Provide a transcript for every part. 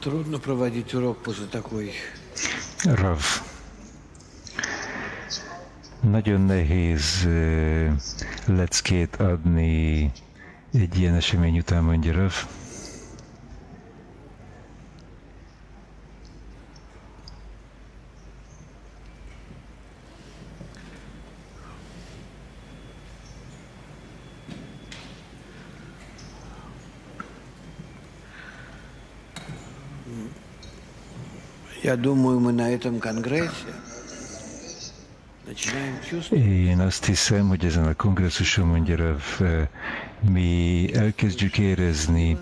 Трудно проводить урок после такой. Rav, nagyon nehéz leckét adni egy ilyen esemény után, mondja Rav. Я думаю, мы на этом конгрессе начинаем чувствовать. Én azt hiszem, hogy ezen a kongresszuson, mondja Rav, mi elkezdjük érezni,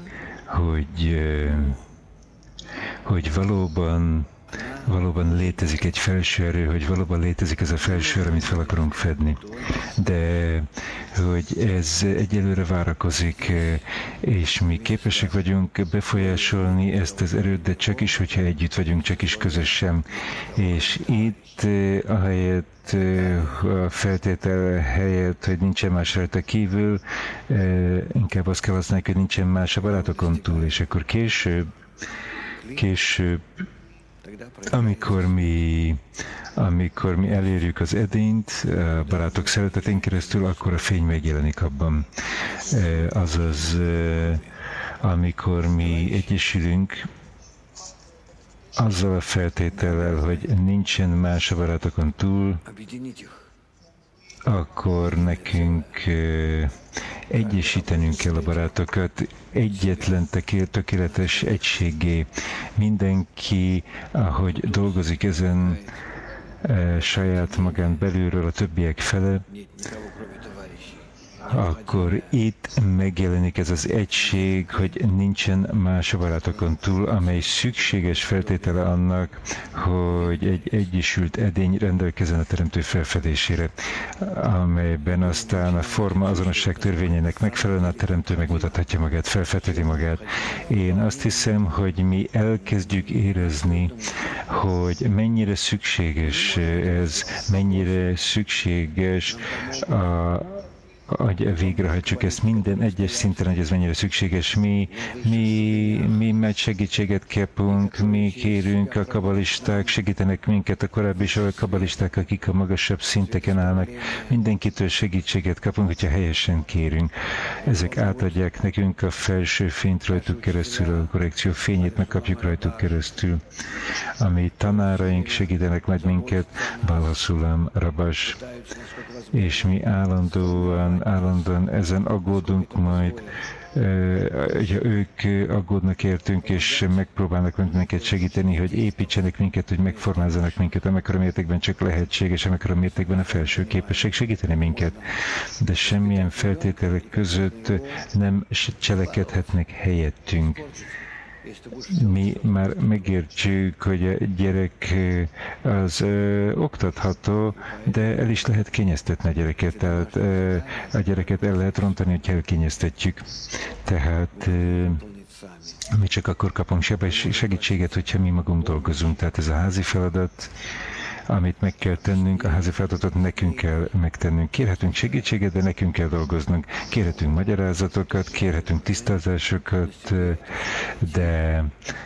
hogy valóban létezik egy felső erő, hogy valóban létezik ez a felső erő, amit fel akarunk fedni. De hogy ez egyelőre várakozik, és mi képesek vagyunk befolyásolni ezt az erőt, de csak is, hogyha együtt vagyunk, csak is közösen. És itt ahelyett, a feltétel helyett, hogy nincsen más rajta kívül, inkább azt kell használni, hogy nincsen más a barátokon túl, és akkor később, amikor mi elérjük az edényt, a barátok szeretetén keresztül, akkor a fény megjelenik abban. Azaz, amikor mi egyesülünk, azzal a feltétellel, hogy nincsen más a barátokon túl, akkor nekünk egyesítenünk kell a barátokat egyetlen tökéletes egységgé. Mindenki, ahogy dolgozik ezen saját magán belülről a többiek fele, akkor itt megjelenik ez az egység, hogy nincsen más a barátokon túl, amely szükséges feltétele annak, hogy egy egyesült edény rendelkezzen a teremtő felfedésére, amelyben aztán a forma azonosság törvényének megfelelően a teremtő megmutathatja magát, felfedheti magát. Én azt hiszem, hogy mi elkezdjük érezni, hogy mennyire szükséges ez, mennyire szükséges hogy végrehajtsuk ezt minden egyes szinten, hogy ez mennyire szükséges. Mi majd segítséget kapunk, mi kérünk, a kabalisták segítenek minket, a korábbi kabalisták, akik a magasabb szinteken állnak, mindenkitől segítséget kapunk, hogyha helyesen kérünk. Ezek átadják nekünk a felső fényt rajtuk keresztül, a korrekció fényét megkapjuk rajtuk keresztül. Ami tanáraink segítenek majd minket, Balasulam, Rabas, és mi állandóan ezen aggódunk majd, hogyha ők aggódnak értünk, és megpróbálnak minket segíteni, hogy építsenek minket, hogy megformázzanak minket, amekkora mértékben csak lehetséges, amekkora mértékben a felső képesség segíteni minket. De semmilyen feltételek között nem cselekedhetnek helyettünk. Mi már megértjük, hogy a gyerek az oktatható, de el is lehet kényeztetni a gyereket, tehát a gyereket el lehet rontani, hogyha elkényeztetjük. Tehát mi csak akkor kapunk segítséget, hogyha mi magunk dolgozunk. Tehát ez a házi feladat, amit meg kell tennünk, a házi feladatot nekünk kell megtennünk. Kérhetünk segítséget, de nekünk kell dolgoznunk. Kérhetünk magyarázatokat, kérhetünk tisztázásokat, de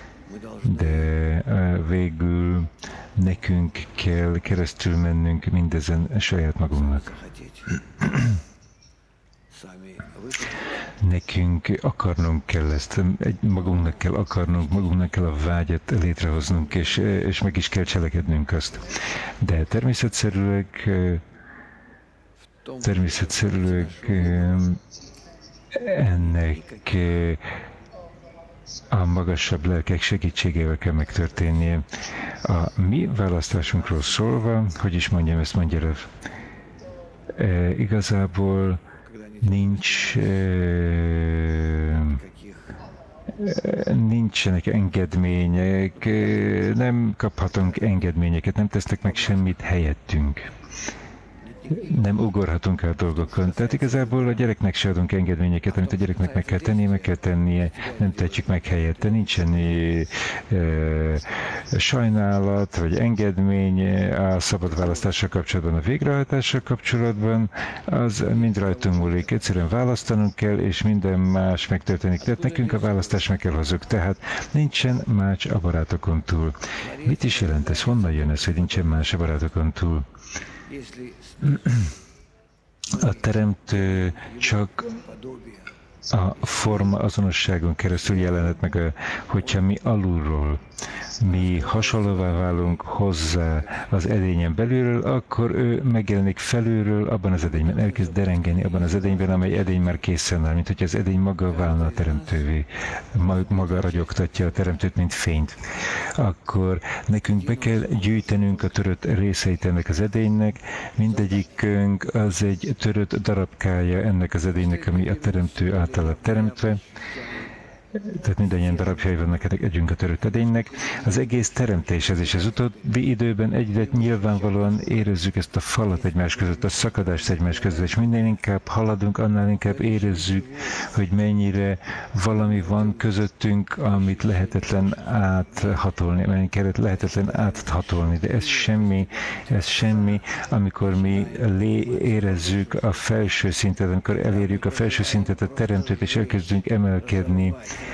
végül nekünk kell keresztül mennünk mindezen saját magunknak. Nekünk akarnunk kell ezt, magunknak kell akarnunk, magunknak kell a vágyat létrehoznunk, és meg is kell cselekednünk azt. De természetszerűleg ennek a magasabb lelkek segítségével kell megtörténnie. A mi választásunkról szólva, hogy is mondjam, ezt mondja Rav, igazából nincsenek engedmények, nem kaphatunk engedményeket, nem tesznek meg semmit helyettünk. nem ugorhatunk át dolgokon. Tehát igazából a gyereknek se adunk engedményeket, amit a gyereknek meg kell tennie, nem tehetjük meg helyette. Nincsen sajnálat vagy engedmény a szabad választással kapcsolatban, a végrehajtással kapcsolatban, az mind rajtunk múlik. Egyszerűen választanunk kell, és minden más megtörténik. Tehát nekünk a választást meg kell hozzuk. Tehát nincsen más a barátokon túl. Mit is jelent ez? Honnan jön ez, hogy nincsen más a barátokon túl? A teremtő csak a forma azonosságon keresztül jelenhet meg, hogyha mi alulról, mi hasonlóvá válunk hozzá az edényen belülről, akkor ő megjelenik felülről abban az edényben, elkezd derengeni abban az edényben, amely edény már készen áll, mint hogy az edény maga válna a teremtővé, maga ragyogtatja a teremtőt, mint fényt. Akkor nekünk be kell gyűjtenünk a törött részeit ennek az edénynek, mindegyikünk az egy törött darabkája ennek az edénynek, ami a teremtő által teremtve. Tehát mindannyian darabjai vannak együnk a törött edénynek. Az egész teremtéshez és az utóbbi időben egyre nyilvánvalóan érezzük ezt a falat egymás között, a szakadást egymás között, és minél inkább haladunk, annál inkább érezzük, hogy mennyire valami van közöttünk, amit lehetetlen áthatolni, de ez semmi, amikor mi érezzük a felső szintet, amikor elérjük a felső szintet, a teremtőt, és elkezdünk emelkedni,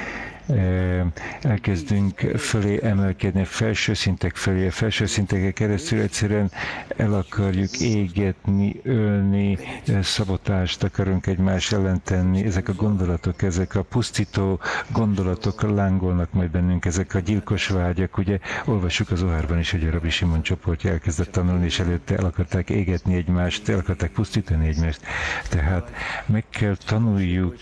elkezdünk fölé emelkedni, a felső szintek felé, a felső szinteken keresztül egyszerűen el akarjuk égetni, ölni, szabotást akarunk egymás ellen tenni. Ezek a gondolatok, ezek a pusztító gondolatok lángolnak majd bennünk, ezek a gyilkos vágyak. Ugye olvassuk az Ohárban is, hogy a Rabbi Simon csoportja elkezdett tanulni, és előtte el akarták égetni egymást, el akarták pusztítani egymást. Tehát meg kell tanuljuk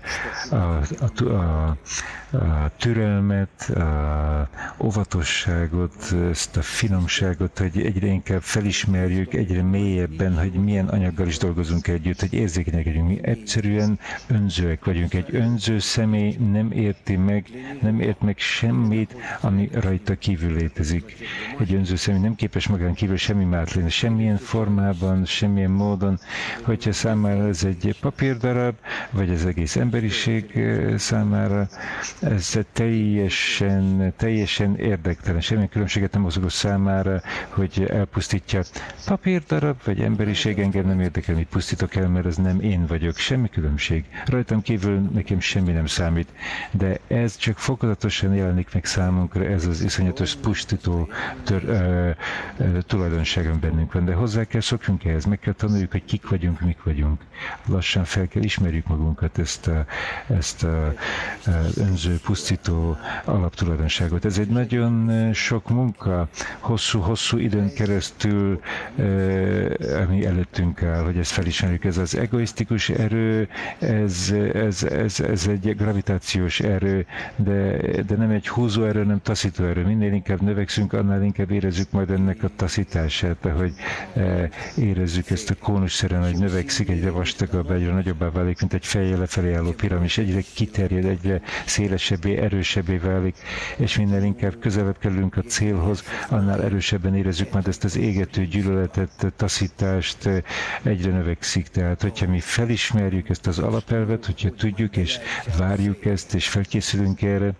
a türelmet, a óvatosságot, ezt a finomságot, hogy egyre inkább felismerjük, egyre mélyebben, hogy milyen anyaggal is dolgozunk együtt, hogy érzékenyek vagyunk. Mi egyszerűen önzőek vagyunk. Egy önző személy nem ért meg semmit, ami rajta kívül létezik. Egy önző személy nem képes magán kívül semmi mást lenni, semmilyen formában, semmilyen módon, hogyha számára ez egy papírdarab, vagy az egész emberiség számára, ez teljesen érdektelen. Semmilyen különbséget nem mozgó számára, hogy elpusztítja papírdarab, vagy emberiség, engem nem érdekel, mit pusztítok el, mert ez nem én vagyok. Semmi különbség. Rajtam kívül nekem semmi nem számít. De ez csak fokozatosan jelenik meg számunkra, ez az iszonyatos pusztító tulajdonságom bennünk van. De hozzá kell szokjunk ehhez, meg kell tanuljuk, hogy kik vagyunk, mik vagyunk. Lassan fel kell ismerjük magunkat, ezt a önző, pusztító alaptulajdonságot. Ez egy nagyon sok munka, hosszú időn keresztül, ami előttünk áll, hogy ezt felismerjük. Ez az egoisztikus erő, ez egy gravitációs erő, de nem egy húzó erő, nem taszító erő. Minél inkább növekszünk, annál inkább érezzük majd ennek a taszítását, ahogy érezzük ezt a kónusszerűen, hogy növekszik, egyre vastagabb, egyre nagyobbá válik, mint egy fejjel lefelé álló piramis, egyre kiterjed, egyre szélesebbé, erősebbé válik, és minél inkább közelebb kerülünk a célhoz, annál erősebben érezzük majd ezt az égető gyűlöletet, taszítást, egyre növekszik. Tehát, hogyha mi felismerjük ezt az alapelvet, hogyha tudjuk és várjuk ezt, és felkészülünk erre,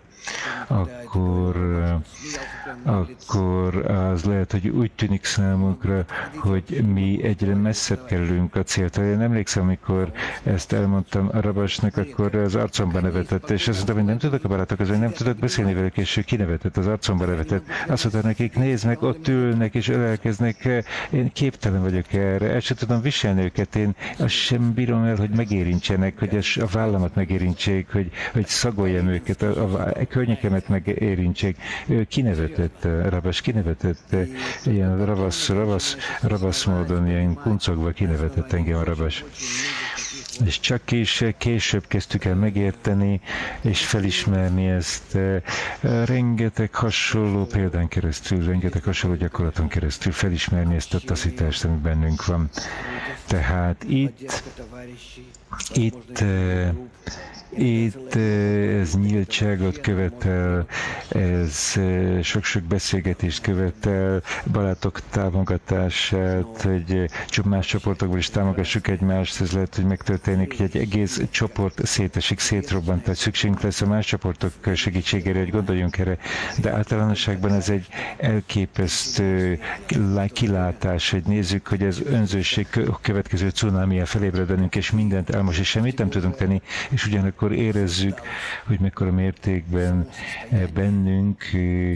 akkor az lehet, hogy úgy tűnik számunkra, hogy mi egyre messzebb kerülünk a céltól. Én emlékszem, amikor ezt elmondtam a Rabasnak, akkor az arcomba nevetett, és azt mondtam, hogy nem tudok a barátok közül, nem tudok beszélni velük, és ő kinevetett, az arcomba nevetett. Azt mondta nekik, nézd meg, ott ülnek és ölelkeznek, én képtelen vagyok erre, el sem tudom viselni őket, én azt sem bírom el, hogy megérintsenek, hogy a vállamat megérintsék, hogy szagoljam őket, a környekemet megérintsék. Ő kinevetett, Rabas kinevetett, ilyen ravasz módon, ilyen kuncogva kinevetett engem a Rabas. És csak később kezdtük el megérteni, és felismerni ezt rengeteg hasonló példán keresztül, rengeteg hasonló gyakorlaton keresztül felismerni ezt a taszítást, ami bennünk van. Tehát itt ez nyíltságot követel, ez sok-sok beszélgetést követel, barátok támogatását, hogy más csoportokból is támogassuk egymást, ez lehet, hogy megtörténik, hogy egy egész csoport szétesik, szétrobbant, tehát szükségünk lesz a más csoportok segítségére, hogy gondoljunk erre, de általánosságban ez egy elképesztő kilátás, hogy nézzük, hogy az önzőség következő cunamia felébredünk, és mindent elmos, és semmit nem tudunk tenni, és ugyanakkor érezzük, hogy mekkora mértékben bennünk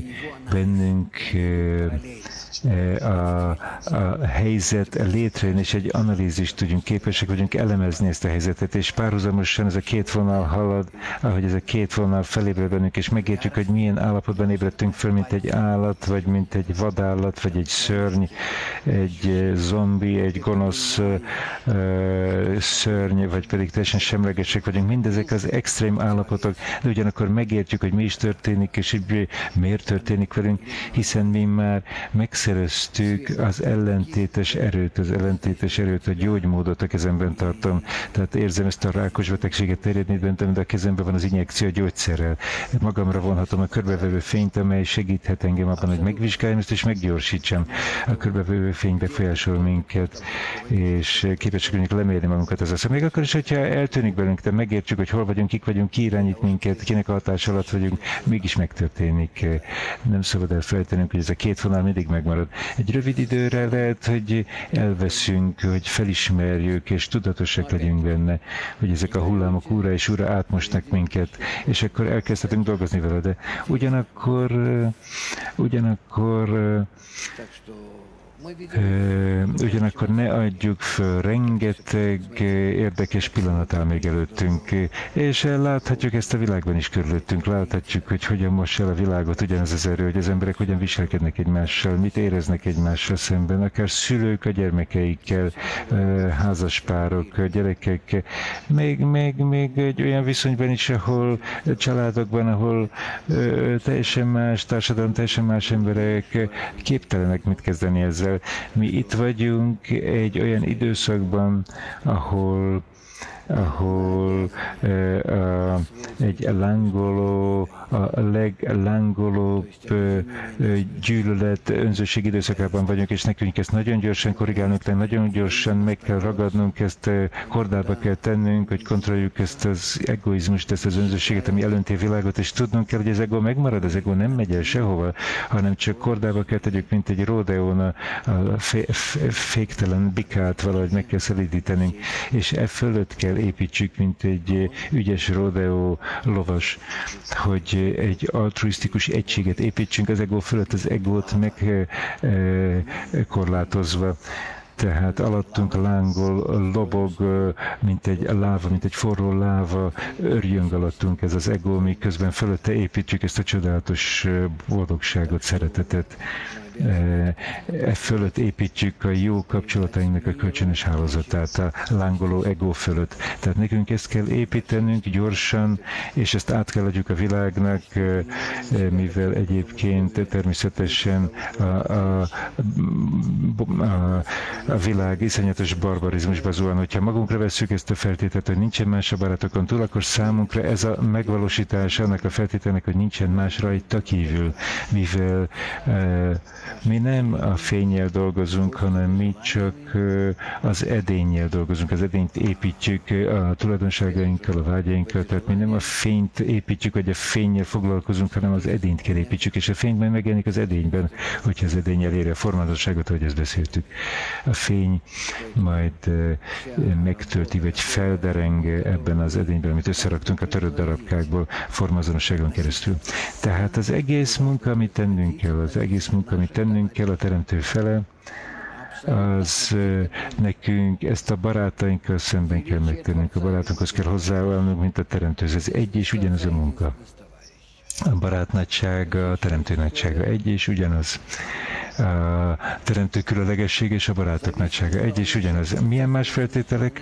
a helyzet létrejön, és egy analízist tudjunk, képesek vagyunk elemezni ezt a helyzetet, és párhuzamosan ez a két vonal halad, ahogy ez a két vonal felébred bennünk, és megértjük, hogy milyen állapotban ébredtünk föl, mint egy állat, vagy mint egy vadállat, vagy egy szörny, egy zombi, egy gonosz szörny, vagy pedig teljesen semlegesek vagyunk. Mindezek az extrém állapotok, de ugyanakkor megértjük, hogy mi is történik, és így miért történik velünk, hiszen mi már megszereztük az ellentétes erőt, a gyógymódot a kezemben tartom. Tehát érzem ezt a rákos betegséget terjedni bennem, de a kezemben van az injekció a gyógyszerrel. Magamra vonhatom a körbevevő fényt, amely segíthet engem abban, hogy megvizsgáljam ezt és meggyorsítsam. A körbevevő fény befolyásol minket, és képesek vagyunk lemérni magunkat az eszem. Még akkor is, hogyha eltűnik belünk, de megértjük, hogy hol vagyunk, kik vagyunk, ki irányít minket, kinek a hatás alatt vagyunk, mégis megtörténik. Nem szabad elfelejtenünk, hogy ez a két vonal mindig megmarad. Egy rövid időre lehet, hogy elveszünk, hogy felismerjük, és tudatosak legyünk benne, hogy ezek a hullámok újra és újra átmosnak minket, és akkor elkezdhetünk dolgozni vele, de ugyanakkor ne adjuk föl, rengeteg érdekes pillanat áll még előttünk, és láthatjuk ezt a világban is körülöttünk, láthatjuk, hogy hogyan mossa el a világot ugyanaz az erő, hogy az emberek hogyan viselkednek egymással, mit éreznek egymással szemben, akár szülők a gyermekeikkel, házaspárok, gyerekek, még egy olyan viszonyban is, ahol családokban, ahol teljesen más társadalom, teljesen más emberek képtelenek mit kezdeni ezzel. Mi itt vagyunk egy olyan időszakban, ahol egy lángoló, a leglángolóbb gyűlölet, önzőség időszakában vagyunk, és nekünk ezt nagyon gyorsan korrigálnunk kell, nagyon gyorsan meg kell ragadnunk, ezt kordába kell tennünk, hogy kontrolljuk ezt az egoizmust, ezt az önzőséget, ami elönti a világot, és tudnunk kell, hogy az ego megmarad, az ego nem megy el sehova, hanem csak kordába kell tegyük, mint egy rodeón a féktelen bikát valahogy meg kell szelídítenünk, és e fölött kell építsük, mint egy ügyes rodeo lovas, hogy egy altruisztikus egységet építsünk az ego fölött, az egót megkorlátozva. Tehát alattunk lángol, lobog, mint egy láva, mint egy forró láva, örjön alattunk ez az ego, miközben fölötte építjük ezt a csodálatos boldogságot, szeretetet. Fölött építjük a jó kapcsolatainknak a kölcsönös hálózatát, a lángoló ego fölött. Tehát nekünk ezt kell építenünk gyorsan, és ezt át kell adjuk a világnak, mivel egyébként természetesen a világ iszonyatos barbarizmusba zuhan. Hogyha magunkra vesszük ezt a feltételt, hogy nincsen más a barátokon túl, akkor számunkra ez a megvalósítás annak a feltételnek, hogy nincsen más rajta kívül, mivel mi nem a fénnyel dolgozunk, hanem mi csak az edénnyel dolgozunk, az edényt építjük a tulajdonságainkkal, a vágyainkkal, tehát mi nem a fényt építjük, vagy a fénnyel foglalkozunk, hanem az edényt kell építsük, és a fény majd megjelenik az edényben, hogyha az edény eléri a formálódosságot, ahogy ezt beszéltük. A fény majd megtölti, vagy feldereng ebben az edényben, amit összeraktunk a törött darabkákból formazonosságon keresztül. Tehát az egész munka, amit tennünk kell, a teremtő fele, az nekünk ezt a barátainkkal szemben kell megtennünk, a barátunkhoz kell hozzáállnunk, mint a teremtőhöz. Ez egy és ugyanaz a munka. A barát nagysága, a teremtő nagysága egy és ugyanaz. A teremtő különlegesség és a barátok nagysága egy és ugyanaz. Milyen más feltételek?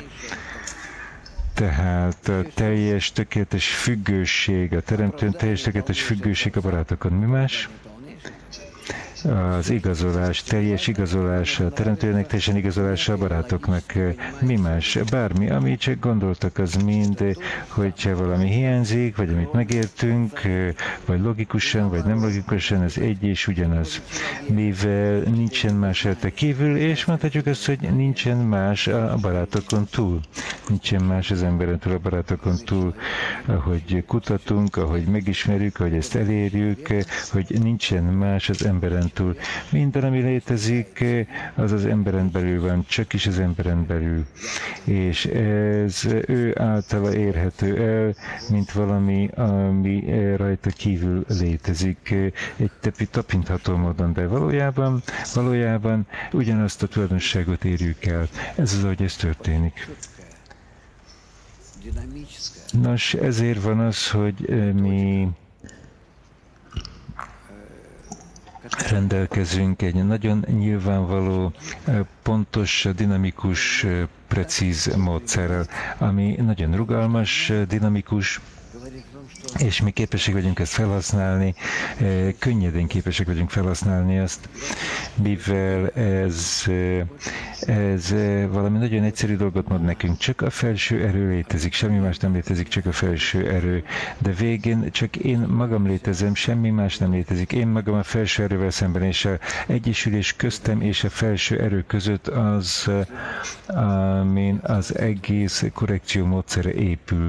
Tehát a teljes, tökéletes függőség, a teremtőn teljes, tökéletes függőség a barátokon. Mi más? az igazolás, teljes igazolása, teremtőnek teljesen igazolása a barátoknak. Mi más? Bármi, amit csak gondoltak, az mind, hogyha valami hiányzik, vagy amit megértünk, vagy logikusan, vagy nem logikusan, ez egy és ugyanaz. Mivel nincsen más rajta kívül, és mondhatjuk azt, hogy nincsen más a barátokon túl. Nincsen más az emberen túl, a barátokon túl, ahogy kutatunk, ahogy megismerjük, ahogy ezt elérjük, hogy nincsen más az emberen túl. Minden, ami létezik, az az emberen belül van, csak is az emberen belül. És ez ő általa érhető el, mint valami, ami rajta kívül létezik, egy tapintható módon, de valójában ugyanazt a tulajdonságot érjük el. Ez az, ahogy ez történik. Nos, ezért van az, hogy mi rendelkezünk egy nagyon nyilvánvaló, pontos, dinamikus, precíz módszerrel, ami nagyon rugalmas, dinamikus, és mi képesek vagyunk ezt felhasználni, könnyedén képesek vagyunk felhasználni azt, mivel ez valami nagyon egyszerű dolgot mond nekünk. Csak a felső erő létezik, semmi más nem létezik, csak a felső erő. De végén csak én magam létezem, semmi más nem létezik. Én magam a felső erővel szemben, és az egyesülés köztem és a felső erő között az, amin az egész korrekció módszere épül.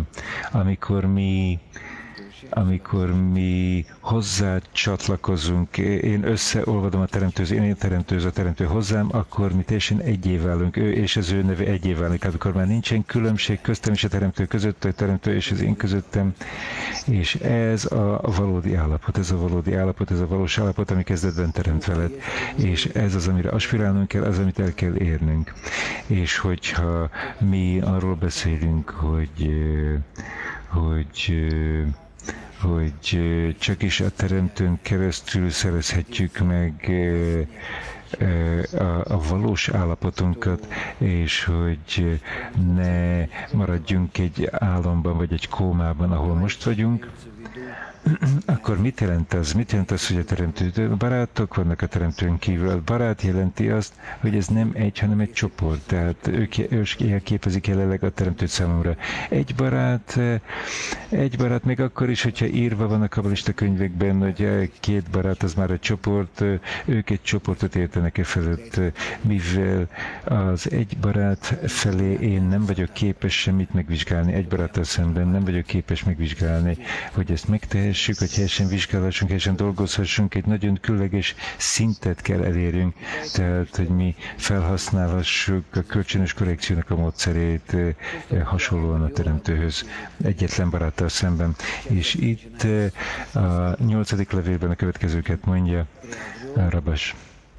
Amikor mi hozzá csatlakozunk, én összeolvadom a teremtőhöz, én teremtőhöz, a teremtő hozzám, akkor mi teljesen egyé válunk, ő és az ő neve egyé válik. Amikor már nincsen különbség köztem és a teremtő között, a teremtő és az én közöttem, és ez a valódi állapot, ez a valós állapot, ami kezdetben teremt veled, és ez az, amire aspirálnunk kell, az, amit el kell érnünk. És hogyha mi arról beszélünk, hogy csak is a teremtőn keresztül szerezhetjük meg a valós állapotunkat, és hogy ne maradjunk egy álomban, vagy egy kómában, ahol most vagyunk, akkor mit jelent az? Mit jelent az, hogy a teremtő barátok vannak a teremtőn kívül? A barát jelenti azt, hogy ez nem egy, hanem egy csoport. Tehát ők képezik jelenleg a teremtőt számomra. Egy barát még akkor is, hogyha írva van a kabalista könyvekben, hogy két barát az már egy csoport, ők egy csoportot értenek felett, mivel az egy barát felé én nem vagyok képes semmit megvizsgálni, egy baráttal szemben nem vagyok képes megvizsgálni, hogy ezt megtehessük, hogy helyesen vizsgálhassunk, helyesen dolgozhassunk, egy nagyon különleges szintet kell elérjünk, tehát, hogy mi felhasználhassuk a kölcsönös korrekciónak a módszerét hasonlóan a teremtőhöz, egyetlen baráttal szemben. És itt a 8. levélben a következőket mondja Rabas,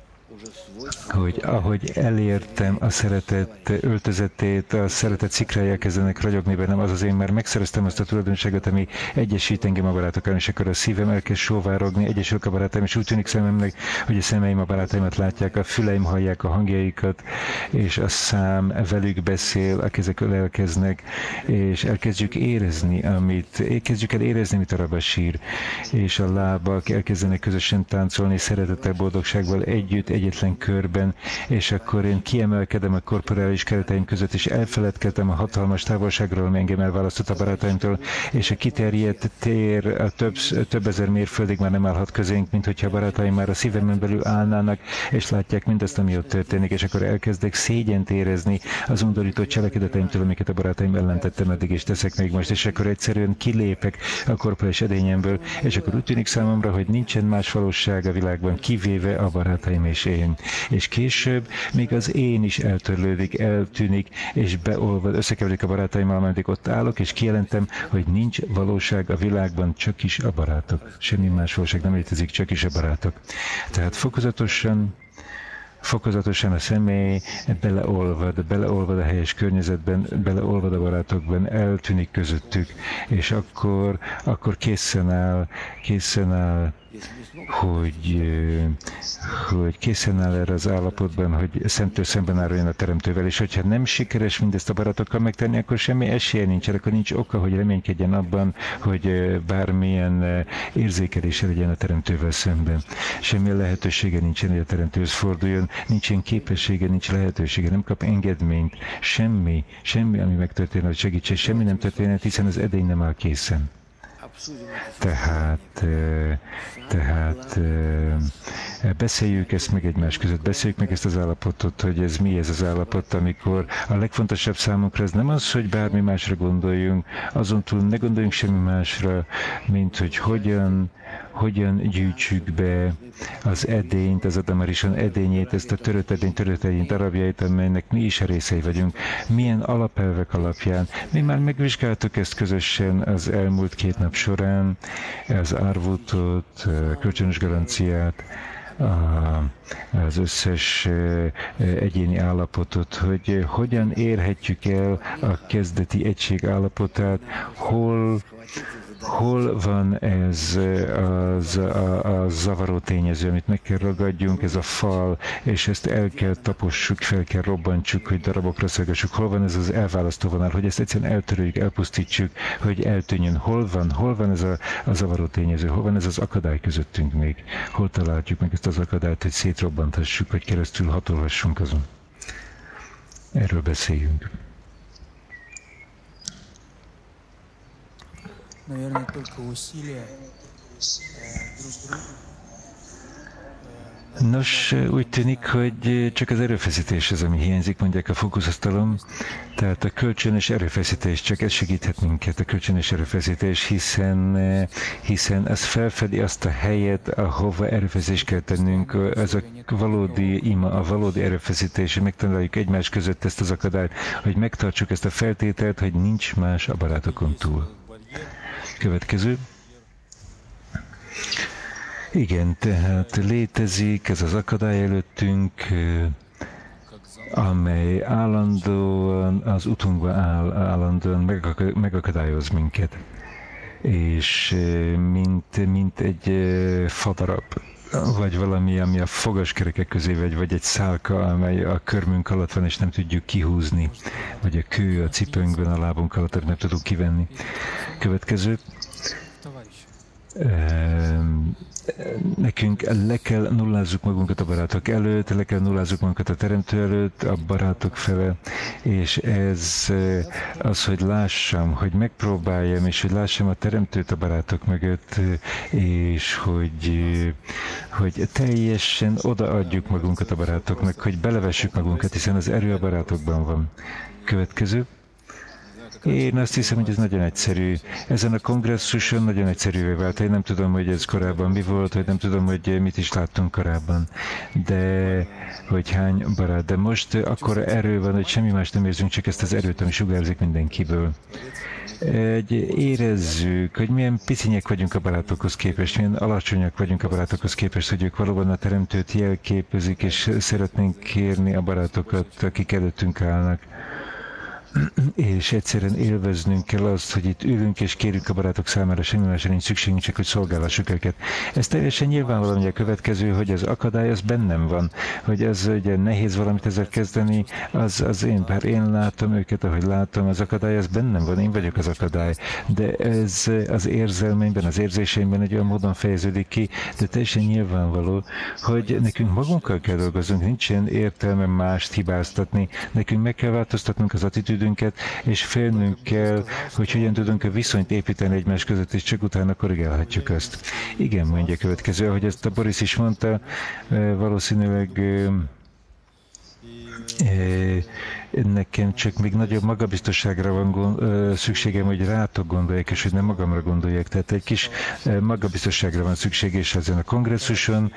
hogy ahogy elértem a szeretet öltözetét, a szeretet szikrája elkezdenek ragyogni bennem, azaz én már megszereztem azt a tulajdonságot, ami egyesít engem a barátokkal, és akkor a szívem elkezd sóvárogni, egyesülök a barátaim, és úgy tűnik szememnek, hogy a szemeim a barátaimat látják, a füleim hallják a hangjaikat, és a szám velük beszél, a kezek ölelkeznek, és elkezdjük érezni, amit a Rabas sír, és a lábak elkezdenek közösen táncolni, szeretettel, boldogsággal együtt, egyetlen körben, és akkor én kiemelkedem a korporális kereteim között, és elfeledkeztem a hatalmas távolságról, ami engem elválasztott a barátaimtól, és a kiterjedt tér a több ezer mérföldig már nem állhat közénk, mint hogyha a barátaim már a szívemen belül állnának, és látják mindazt, ami ott történik, és akkor elkezdek szégyent érezni az undorító cselekedeteimtől, amiket a barátaim ellen tettem eddig, és teszek még most, és akkor egyszerűen kilépek a korporális edényemből, és akkor úgy tűnik számomra, hogy nincsen más valóság a világban, kivéve a barátaim és én. És később még az én is eltörlődik, eltűnik, és beolvad, összekeverik a barátaimmal, ameddig ott állok, és kijelentem, hogy nincs valóság a világban, csak is a barátok. Semmi más valóság nem létezik, csak is a barátok. Tehát fokozatosan a személy beleolvad a helyes környezetben, beleolvad a barátokban, eltűnik közöttük, és akkor készen áll hogy készen áll erre az állapotban, hogy szemtől szemben álljon a Teremtővel, és hogyha nem sikeres mindezt a barátokkal megtenni, akkor semmi esélye nincs, akkor nincs oka, hogy reménykedjen abban, hogy bármilyen érzékelése legyen a Teremtővel szemben. Semmi lehetősége nincsen, hogy a Teremtőhöz forduljon, nincsen képessége, nincs lehetősége, nem kap engedményt, semmi, ami megtörténhet, segítség, semmi nem történhet, hiszen az edény nem áll készen. Tehát beszéljük ezt meg egymás között, beszéljük meg ezt az állapotot, hogy ez mi ez az állapot, amikor a legfontosabb számunkra ez nem az, hogy bármi másra gondoljunk, azon túl ne gondoljunk semmi másra, mint hogy hogyan gyűjtsük be az edényt, az Adamarison edényét, ezt a törött edény darabjait, amelynek mi is a részei vagyunk. Milyen alapelvek alapján. Mi már megvizsgáltuk ezt közösen az elmúlt 2 nap során, az árvótot, kölcsönös garanciát, az összes egyéni állapotot, hogy hogyan érhetjük el a kezdeti egység állapotát, hol van ez a zavaró tényező, amit meg kell ragadjunk, ez a fal, és ezt el kell tapossuk, fel kell robbantsuk, hogy darabokra szögessük. Hol van ez az elválasztó vonal, hogy ezt egyszerűen eltöröljük, elpusztítsuk, hogy eltűnjön. Hol van ez a zavaró tényező, hol van ez az akadály közöttünk még? Hol találjuk meg ezt az akadályt, hogy szétrobbanthassuk, hogy keresztül hatolhassunk azon? Erről beszéljünk. Наверное, только усилия друг другу. Nos, úgy tűnik, hogy csak az erőfeszítés az, ami hiányzik, mondják a fókuszasztalon. Tehát a kölcsönös erőfeszítés, csak ez segíthet minket, a kölcsönös erőfeszítés, hiszen ez felfedi azt a helyet, ahova erőfeszítést kell tennünk. Ez a valódi ima, a valódi erőfeszítés, hogy megtaláljuk egymás között ezt az akadályt, hogy megtartsuk ezt a feltételt, hogy nincs más a barátokon túl. Következő. Igen, tehát létezik ez az akadály előttünk, amely állandóan az utunkba áll, állandóan megakadályoz minket. És mint egy fadarab, vagy valami, ami a fogaskerekek közé vagy egy szálka, amely a körmünk alatt van, és nem tudjuk kihúzni, vagy a kő a cipőnkben, a lábunk alatt, nem tudjuk kivenni. Következő. Nekünk le kell nullázzuk magunkat a barátok előtt, le kell nullázzuk magunkat a Teremtő előtt, a barátok fele, és ez az, hogy lássam, hogy megpróbáljam, és hogy lássam a Teremtőt a barátok mögött, és hogy teljesen odaadjuk magunkat a barátoknak, hogy belevessük magunkat, hiszen az erő a barátokban van. Következő. Én azt hiszem, hogy ez nagyon egyszerű. Ezen a kongresszuson nagyon egyszerűvé vált. Én nem tudom, hogy ez korábban mi volt, vagy nem tudom, hogy mit is láttunk korábban, de hogy hány barát. De most akkor erő van, hogy semmi más nem érzünk, csak ezt az erőt, ami sugárzik mindenkiből. Érezzük, hogy milyen picinyek vagyunk a barátokhoz képest, milyen alacsonyak vagyunk a barátokhoz képest, hogy ők valóban a Teremtőt jelképezik, és szeretnénk kérni a barátokat, akik előttünk állnak. És egyszerűen élveznünk kell azt, hogy itt ülünk és kérjük a barátok számára, semmi másra nincs szükségünk, csak hogy szolgálassuk őket. Ez teljesen nyilvánvaló, hogy a következő, hogy az akadály az bennem van, hogy ez ugye nehéz valamit ezzel kezdeni, az én, bár én látom őket, ahogy látom, az akadály az bennem van, én vagyok az akadály, de ez az érzelmeimben, az érzéseimben egy olyan módon fejeződik ki, de teljesen nyilvánvaló, hogy nekünk magunkkal kell dolgoznunk, nincsen értelme mást hibáztatni, nekünk meg kell változtatnunk az attitűdünket, és félnünk kell, hogy hogyan tudunk a viszonyt építeni egymás között, és csak utána korrigálhatjuk azt. Igen, mondja a következő, ahogy ezt a Boris is mondta, valószínűleg nekem csak még nagyobb magabiztosságra van szükségem, hogy rátok gondolják, és hogy nem magamra gondolják. Tehát egy kis magabiztosságra van szükség, és ezen a kongresszuson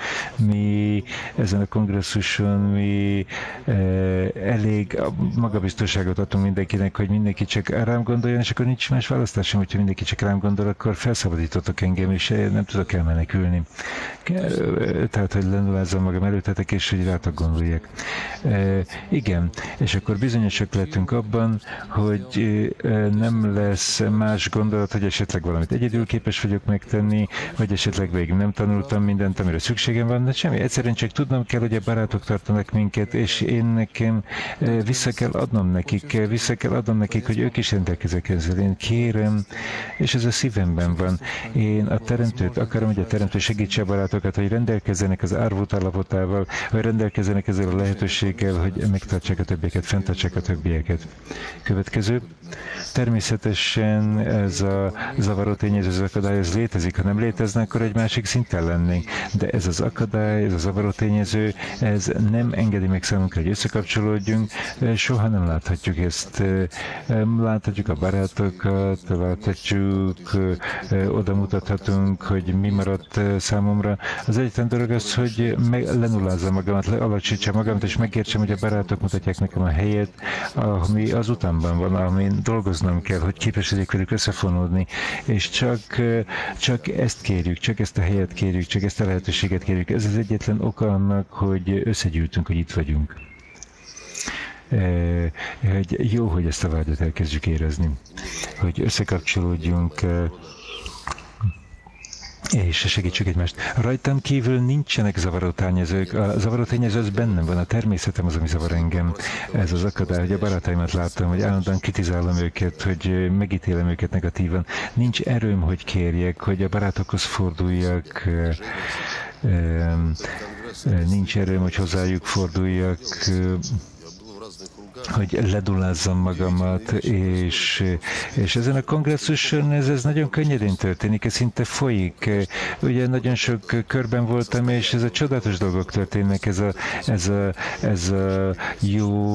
mi elég magabiztosságot adunk mindenkinek, hogy mindenki csak rám gondoljon, és akkor nincs más választásom, hogyha mindenki csak rám gondol, akkor felszabadítottok engem, és nem tudok elmenekülni. Tehát, hogy lennulázzam magam előttetek, és hogy rátok gondolják. Igen, és akkor bizonyosak lettünk abban, hogy nem lesz más gondolat, hogy esetleg valamit egyedül képes vagyok megtenni, vagy esetleg végig nem tanultam mindent, amire szükségem van, de semmi. Egyszerűen csak tudnom kell, hogy a barátok tartanak minket, és én nekem vissza kell adnom nekik, hogy ők is rendelkezek ezzel. Én kérem, és ez a szívemben van. Én a teremtőt akarom, hogy a teremtő segítse a barátokat, hogy rendelkezzenek az árvút állapotával, hogy rendelkezzenek ezzel a lehetőséggel, hogy megtartsák a többieket, fenntartsák a többieket. Következő. Természetesen ez a zavaró tényező, ez az akadály, ez létezik. Ha nem létezne, akkor egy másik szinten lennénk. De ez az akadály, ez a zavaró tényező, ez nem engedi meg számunkra, hogy összekapcsolódjunk. Soha nem láthatjuk ezt. Láthatjuk a barátokat, láthatjuk, oda mutathatunk, hogy mi maradt számomra. Az egyetlen dolog az, hogy lenullázzam magamat, lealacsítsam magamat, és megértsem, hogy a barátok mutatják nekem a helyet, ami az utamban van, amin dolgoznom kell, hogy képes legyek velük összefonódni, és csak ezt kérjük, csak ezt a helyet kérjük, csak ezt a lehetőséget kérjük. Ez az egyetlen oka annak, hogy összegyűltünk, hogy itt vagyunk. Hogy jó, hogy ezt a vágyat elkezdjük érezni, hogy összekapcsolódjunk, és segítsük egymást. Rajtam kívül nincsenek zavaró tényezők. A zavaró tényező az bennem van, a természetem az, ami zavar engem. Ez az akadály, hogy a barátaimat látom, hogy állandóan kritizálom őket, hogy megítélem őket negatívan. Nincs erőm, hogy kérjek, hogy a barátokhoz forduljak. Nincs erőm, hogy hozzájuk forduljak, hogy ledullázzam magamat, és ezen a kongresszuson ez nagyon könnyedén történik, ez szinte folyik. Ugye nagyon sok körben voltam, és ez a csodálatos dolgok történnek, ez a jó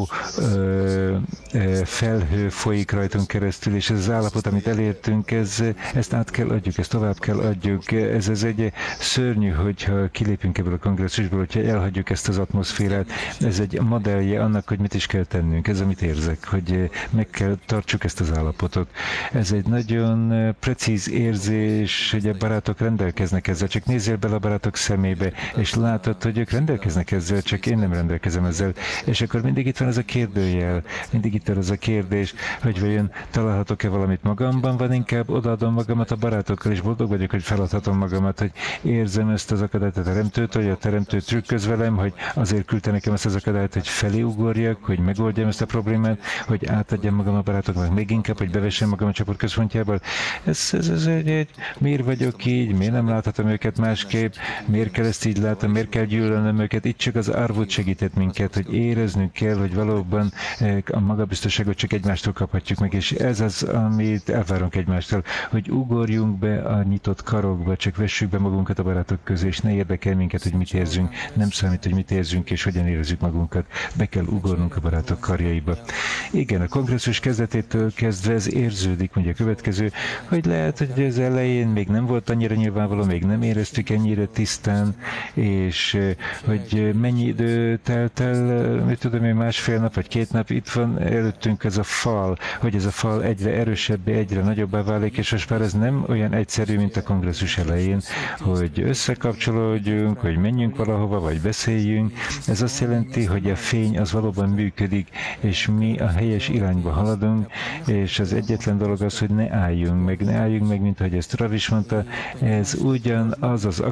felhő folyik rajtunk keresztül, és ez az állapot, amit elértünk, ezt át kell adjuk, ezt tovább kell adjuk. Ez egy szörnyű, hogyha kilépünk ebből a kongresszusból, hogyha elhagyjuk ezt az atmoszférát. Ez egy modellje annak, hogy mit is kell tennünk. Ez, amit érzek, hogy meg kell tartsuk ezt az állapotot. Ez egy nagyon precíz érzés, hogy a barátok rendelkeznek ezzel. Csak nézzél bele a barátok szemébe, és látod, hogy ők rendelkeznek ezzel, csak én nem rendelkezem ezzel. És akkor mindig itt van ez a kérdőjel, mindig itt van ez a kérdés, hogy vajon találhatok-e valamit magamban, van inkább odaadom magamat a barátokkal, és boldog vagyok, hogy feladhatom magamat, hogy érzem ezt az akadályt a teremtőt, hogy a teremtő trükköz velem, hogy azért küldte nekem ezt az akadályt, hogy felé ugorjak, hogy megoldjam ezt a problémát, hogy átadjam magam a barátoknak, még inkább, hogy bevessem magam a csoport központjából. Ez miért vagyok így, miért nem láthatom őket másképp, miért kell ezt így látom, miért kell gyűlölnöm őket. Itt csak az árvút segített minket, hogy éreznünk kell, hogy valóban a magabiztosságot csak egymástól kaphatjuk meg, és ez az, amit elvárunk egymástól, hogy ugorjunk be a nyitott karokba, csak vessük be magunkat a barátok közé, és ne érdekel minket, hogy mit érzünk, nem számít, hogy mit érzünk, és hogyan érezzük magunkat. Be kell ugornunk a barátok karjaiba. Igen, a kongresszus kezdetétől kezdve ez érződik, mondja a következő, hogy lehet, hogy az elején még nem volt annyira nyilvánvaló, még nem éreztük ennyire tisztán, és hogy mennyi idő telt el, mit tudom én, másfél nap vagy 2 nap, itt van előttünk ez a fal, hogy ez a fal egyre erősebbé, egyre nagyobbá válik, és most már ez nem olyan egyszerű, mint a kongresszus elején, hogy összekapcsolódjunk, hogy menjünk valahova, vagy beszéljünk. Ez azt jelenti, hogy a fény az valóban működik, és mi a helyes irányba haladunk, és az egyetlen dolog az, hogy ne álljunk meg, mint ahogy ezt Rav is mondta, ez ugyanaz az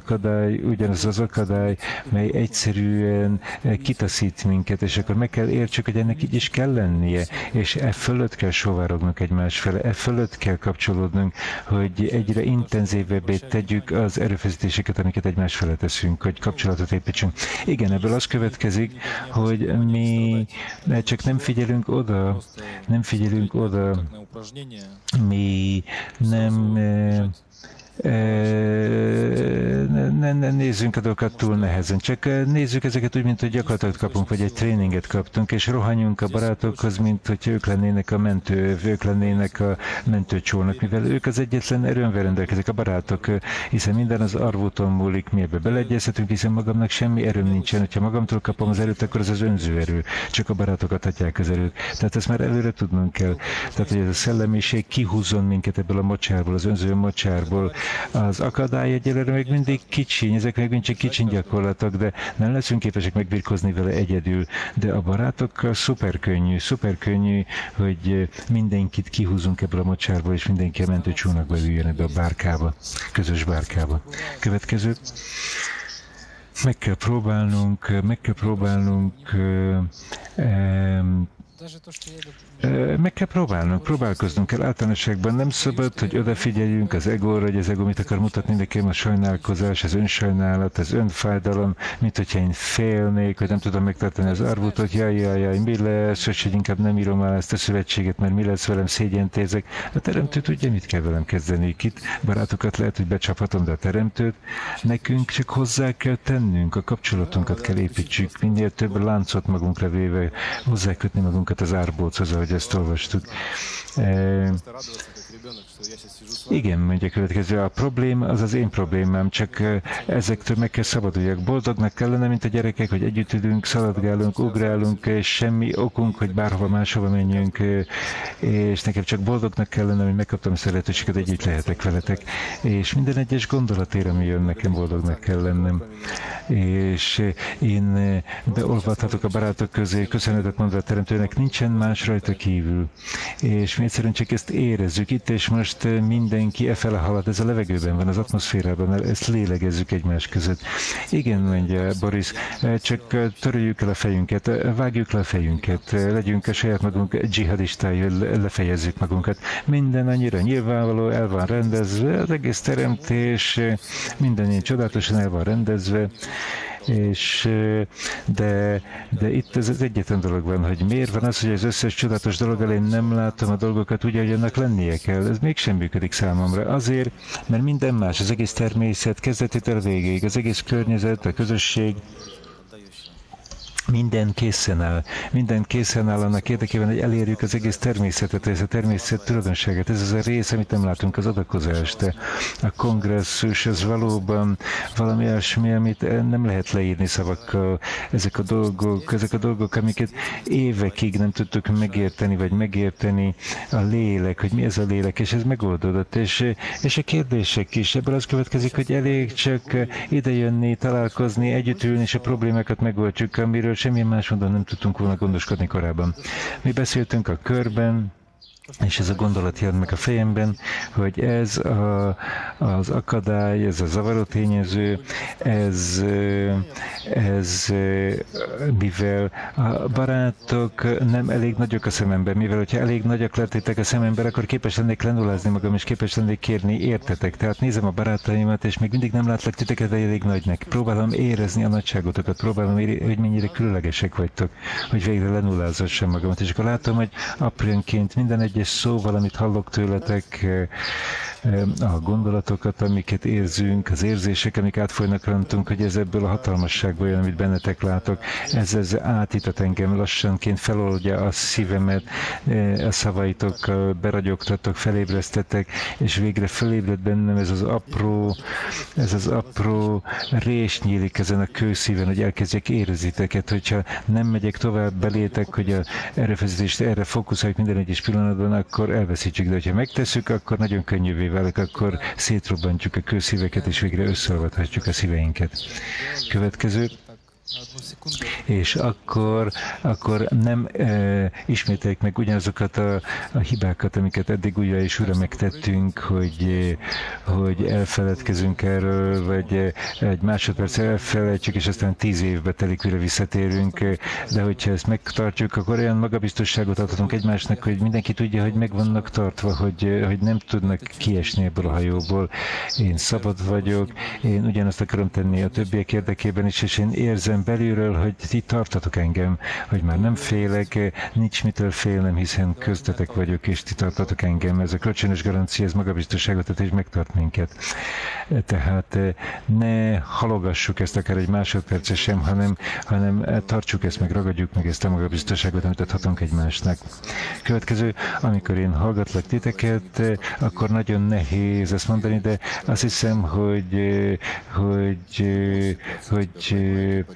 akadály, mely egyszerűen kitaszít minket, és akkor meg kell értsük, hogy ennek így is kell lennie, és e fölött kell sovárognunk egymás fele, e fölött kell kapcsolódnunk, hogy egyre intenzívebbé tegyük az erőfeszítéseket, amiket egymás fele teszünk, hogy kapcsolatot építsünk. Igen, ebből az következik, hogy mi csak nem figyelünk oda, mi nem ne nézzünk a dolgokat túl nehezen, csak nézzük ezeket úgy, mint hogy gyakorlatot kapunk, vagy egy tréninget kaptunk, és rohanjunk a barátokhoz, mint hogy ők lennének a ők lennének a mentőcsónak, mivel ők az egyetlen erőnvel rendelkezik, a barátok, hiszen minden az arvúton múlik, mi ebbe beleegyezhetünk, hiszen magamnak semmi erőm nincsen, hogyha magamtól kapom az erőt, akkor az önző erő, csak a barátokat adják az erőt. Tehát ezt már előre tudnunk kell. Tehát, hogy ez a szellemiség kihúzzon minket ebből a mocsárból, az önző mocsárból, Az akadály egyelőre még mindig kicsi, ezek még mindig kicsi gyakorlatok, de nem leszünk képesek megbirkózni vele egyedül. De a barátokkal szuper könnyű, hogy mindenkit kihúzunk ebből a mocsárból, és mindenki a mentőcsónakba üljön ebbe a bárkába, közös bárkába. Következő. Meg kell próbálkoznunk kell. Általánosságban nem szabad, hogy odafigyeljünk az egóra, hogy az ego mit akar mutatni nekem, a sajnálkozás, az önsajnálat, az önfájdalom, mint hogyha én félnék, hogy nem tudom megtartani az arvutot, jaj, mi lesz, hogy inkább nem írom el ezt a szövetséget, mert mi lesz velem, szégyent érzek. A teremtő tudja, mit kell velem kezdeni. Itt barátokat lehet, hogy becsaphatom, de a teremtőt nekünk csak hozzá kell tennünk, a kapcsolatunkat kell építsük, minél több láncot magunkra véve, hozzákötni magunkat az árbóchoz, ahogy ezt olvastuk. Igen, mondja következő. A probléma az az én problémám, csak ezektől meg kell szabaduljak. Boldognak kellene, mint a gyerekek, hogy együtt ülünk, szaladgálunk, ugrálunk, és semmi okunk, hogy bárhova máshova menjünk, és nekem csak boldognak kellene, hogy megkaptam ezt a lehetőséget, együtt lehetek veletek. És minden egyes gondolatért, ami jön, nekem boldognak kell lennem. És én beolvadhatok a barátok közé, köszönetet mondva a teremtőnek, nincsen más rajta kívül. És mi egyszerűen csak ezt érezzük itt, és most mindenki efele halad, ez a levegőben van, az atmoszférában, ezt lélegezzük egymás között. Igen, mondja Boris, csak töröljük el a fejünket, vágjuk le a fejünket, legyünk a saját magunk dzsihadistái, lefejezzük magunkat. Minden annyira nyilvánvaló, el van rendezve, az egész teremtés, minden ilyen csodálatosan el van rendezve, és de itt ez az egyetlen dolog van, hogy miért van az, hogy az összes csodálatos dolog elején nem látom a dolgokat úgy, ahogy annak lennie kell. Ez mégsem működik számomra. Azért, mert minden más, az egész természet kezdetétől végéig, az egész környezet, a közösség, minden készen áll annak érdekében, hogy elérjük az egész természetet, ez a természet tulajdonságát. Ez az a rész, amit nem látunk, az adakozás, de a kongresszus, ez valóban valami olyasmi, amit nem lehet leírni szavakkal. Ezek a dolgok, amiket évekig nem tudtuk megérteni, vagy megérteni a lélek, hogy mi ez a lélek, és ez megoldódott. És a kérdések is. Ebből az következik, hogy elég csak idejönni, találkozni, együtt ülni, és a problémákat megoldjuk, amiről semmilyen más módon nem tudtunk volna gondoskodni korábban. Mi beszéltünk a körben, és ez a gondolat jelent meg a fejemben, hogy ez az akadály, ez a zavaró tényező, mivel a barátok nem elég nagyok a szememben, mivel hogyha elég nagyok lettétek a szememben, akkor képes lennék lenulázni magam, és képes lennék kérni, értetek. Tehát nézem a barátaimat, és még mindig nem látlak titeket elég nagynak. Próbálom érezni a nagyságotokat, próbálom érezni, hogy mennyire különlegesek vagytok, hogy végre lenulázassam magamat. És akkor látom, hogy apránként minden egyes szó, valamit hallok tőletek, a gondolatokat, amiket érzünk, az érzések, amik átfolynak rajtunk, hogy ez ebből a hatalmasságból jön, amit bennetek látok. Ez átítat engem, lassanként feloldja a szívemet, a szavaitokkal beragyogtatok, felébresztetek, és végre felébred bennem ez az apró rés nyílik ezen a kőszíven, hogy elkezdjek érezni teket, hogyha nem megyek tovább belétek, hogy a erőfeszítést erre fókuszáljuk minden egyes pillanatban, akkor elveszítsük, de ha megtesszük, akkor nagyon könnyűvé válik, akkor szétrobbantjuk a kőszíveket, és végre összeolvadhatjuk a szíveinket. Következő. És akkor nem ismételjük meg ugyanazokat a hibákat, amiket eddig újra és újra megtettünk, hogy elfeledkezünk erről, vagy egy másodperc elfelejtjük, és aztán 10 évbe telik, újra visszatérünk, de hogyha ezt megtartjuk, akkor olyan magabiztosságot adhatunk egymásnak, hogy mindenki tudja, hogy meg vannak tartva, hogy nem tudnak kiesni ebből a hajóból. Én szabad vagyok, én ugyanazt akarom tenni a többiek érdekében is, és én érzem belülről, hogy ti tartatok engem, hogy már nem félek, nincs mitől félnem, hiszen köztetek vagyok, és ti tartatok engem. Ez a kölcsönös garancia, ez magabiztosságot ad, és megtart minket. Tehát ne halogassuk ezt akár egy másodpercet sem, hanem tartsuk ezt meg, ragadjuk meg ezt a magabiztosságot, amit adhatunk egymásnak. Következő, amikor én hallgatlak titeket, akkor nagyon nehéz ezt mondani, de azt hiszem, hogy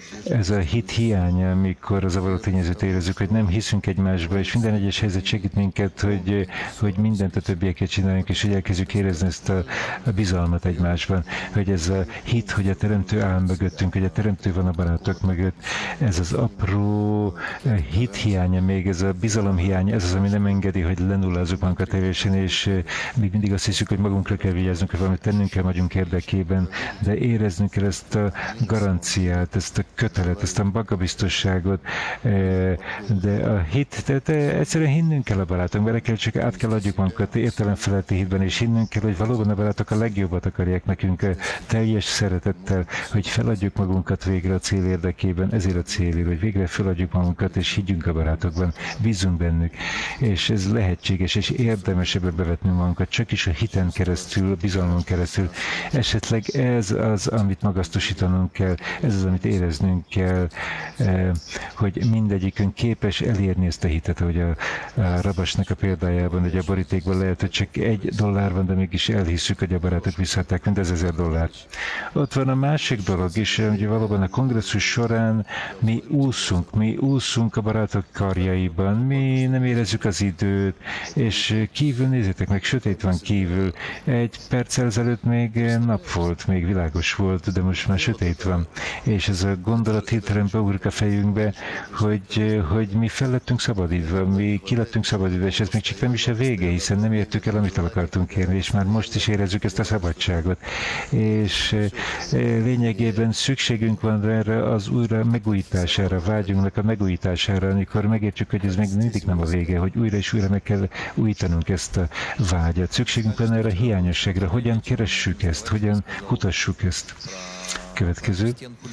ez a hit hiánya, amikor az zavaró tényezőt érezzük, hogy nem hiszünk egymásba, és minden egyes helyzet segít minket, hogy mindent a többieket csináljunk, és hogy elkezdjük érezni ezt a bizalmat egymásban, hogy ez a hit, hogy a Teremtő áll mögöttünk, hogy a Teremtő van a barátok mögött, ez az apró hit hiánya még, ez a bizalom hiánya, ez az, ami nem engedi, hogy lenullázzuk magunkat teljesen, és még mindig azt hiszük, hogy magunkra kell vigyáznunk, hogy valamit tennünk kell magunk érdekében, de éreznünk kell ezt a garanciát, ezt a kötelet, ezt a magabiztosságot, de a hit, de egyszerűen hinnünk kell a barátunk, bele kell, csak át kell adjuk magunkat értelemfeletti hitben, és hinnünk kell, hogy valóban a barátok a legjobbat akarják nekünk teljes szeretettel, hogy feladjuk magunkat végre a cél érdekében, ezért a célért, hogy végre feladjuk magunkat, és higgyünk a barátokban, bízunk bennük, és ez lehetséges, és érdemes ebbe bevetni magunkat, csak is a hiten keresztül, a bizalmon keresztül. Esetleg ez az, amit magasztosítanunk kell, ez az, amit éreznünk kell, hogy mindegyikünk képes elérni ezt a hitet, ahogy a Rabasnak a példájában, hogy a borítékban lehet, hogy csak $1 van, de mégis elhisszük, hogy a barátok visszaadták mind az $1000. Ott van a másik dolog is, hogy valóban a kongresszus során mi úszunk a barátok karjaiban, mi nem érezzük az időt, és kívül nézzétek meg, sötét van kívül. Egy perccel ezelőtt még nap volt, még világos volt, de most már sötét van. És ez a gondolat hirtelen beugrik a fejünkbe, hogy mi fel lettünk szabadítva, mi ki lettünk szabadítva, és ez még csak nem is a vége, hiszen nem értük el, amit el akartunk érni, és már most is érezzük ezt a szabadságot. És lényegében szükségünk van erre az újra megújítására, vágyunknak a megújítására, amikor megértjük, hogy ez még mindig nem a vége, hogy újra és újra meg kell újítanunk ezt a vágyat. Szükségünk van erre a hiányosságra, hogyan keressük ezt, hogyan kutassuk ezt. Következő.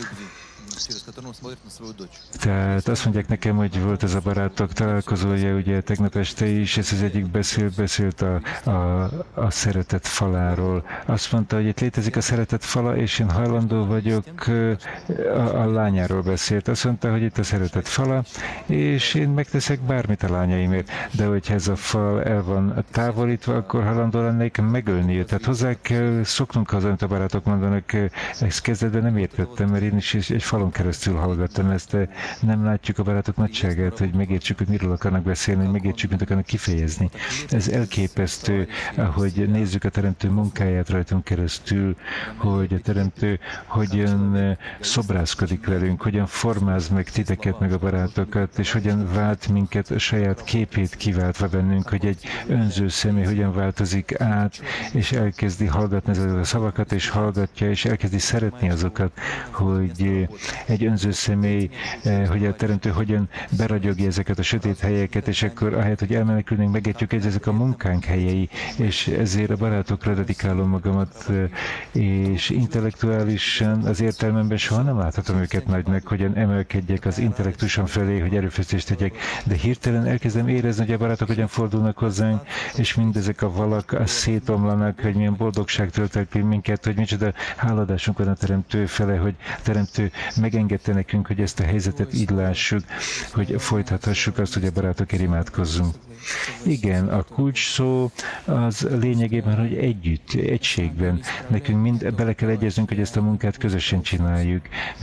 Tehát azt mondják nekem, hogy volt ez a barátok találkozója, ugye tegnap este is, ez az egyik beszélt a szeretet faláról. Azt mondta, hogy itt létezik a szeretet fala, és én hajlandó vagyok, a lányáról beszélt. Azt mondta, hogy itt a szeretet fala, és én megteszek bármit a lányaimért. De hogyha ez a fal el van távolítva, akkor hajlandó lennék megölni őt. Tehát hozzá kell szoknunk az, amit a barátok mondanak. Ezt kezdetben nem értettem, mert én is egy falon keresztül hallgattam ezt, de nem látjuk a barátok nagyságát, hogy megértsük, hogy miről akarnak beszélni, hogy megértsük, mit akarnak kifejezni. Ez elképesztő, ahogy nézzük a Teremtő munkáját rajtunk keresztül, hogy a Teremtő hogyan szobrászkodik velünk, hogyan formáz meg titeket, meg a barátokat, és hogyan vált minket a saját képét kiváltva bennünk, hogy egy önző személy hogyan változik át, és elkezdi hallgatni ezeket a szavakat, és hallgatja, és elkezdi szeretni azokat, hogy egy önző személy, hogy a Teremtő hogyan beragyogja ezeket a sötét helyeket, és akkor ahelyett, hogy elmenekülnénk, megértjük, hogy ezek a munkánk helyei, és ezért a barátokra dedikálom magamat, és intellektuálisan az értelmemben soha nem láthatom őket nagynak, hogyan emelkedjek az intellektusom felé, hogy erőfeszítést tegyek, de hirtelen elkezdem érezni, hogy a barátok hogyan fordulnak hozzánk, és mindezek a valak szétomlanak, hogy milyen boldogság tölt el minket, hogy micsoda háladásunk van a Teremtő fele, hogy a Teremtő megengedte nekünk, hogy ezt a helyzetet így lássuk, hogy folytathassuk azt, hogy a barátokért imádkozzunk. Igen, a kulcs szó az lényegében, hogy együtt, egységben. Nekünk mind bele kell egyeznünk, hogy ezt a munkát közösen csináljuk,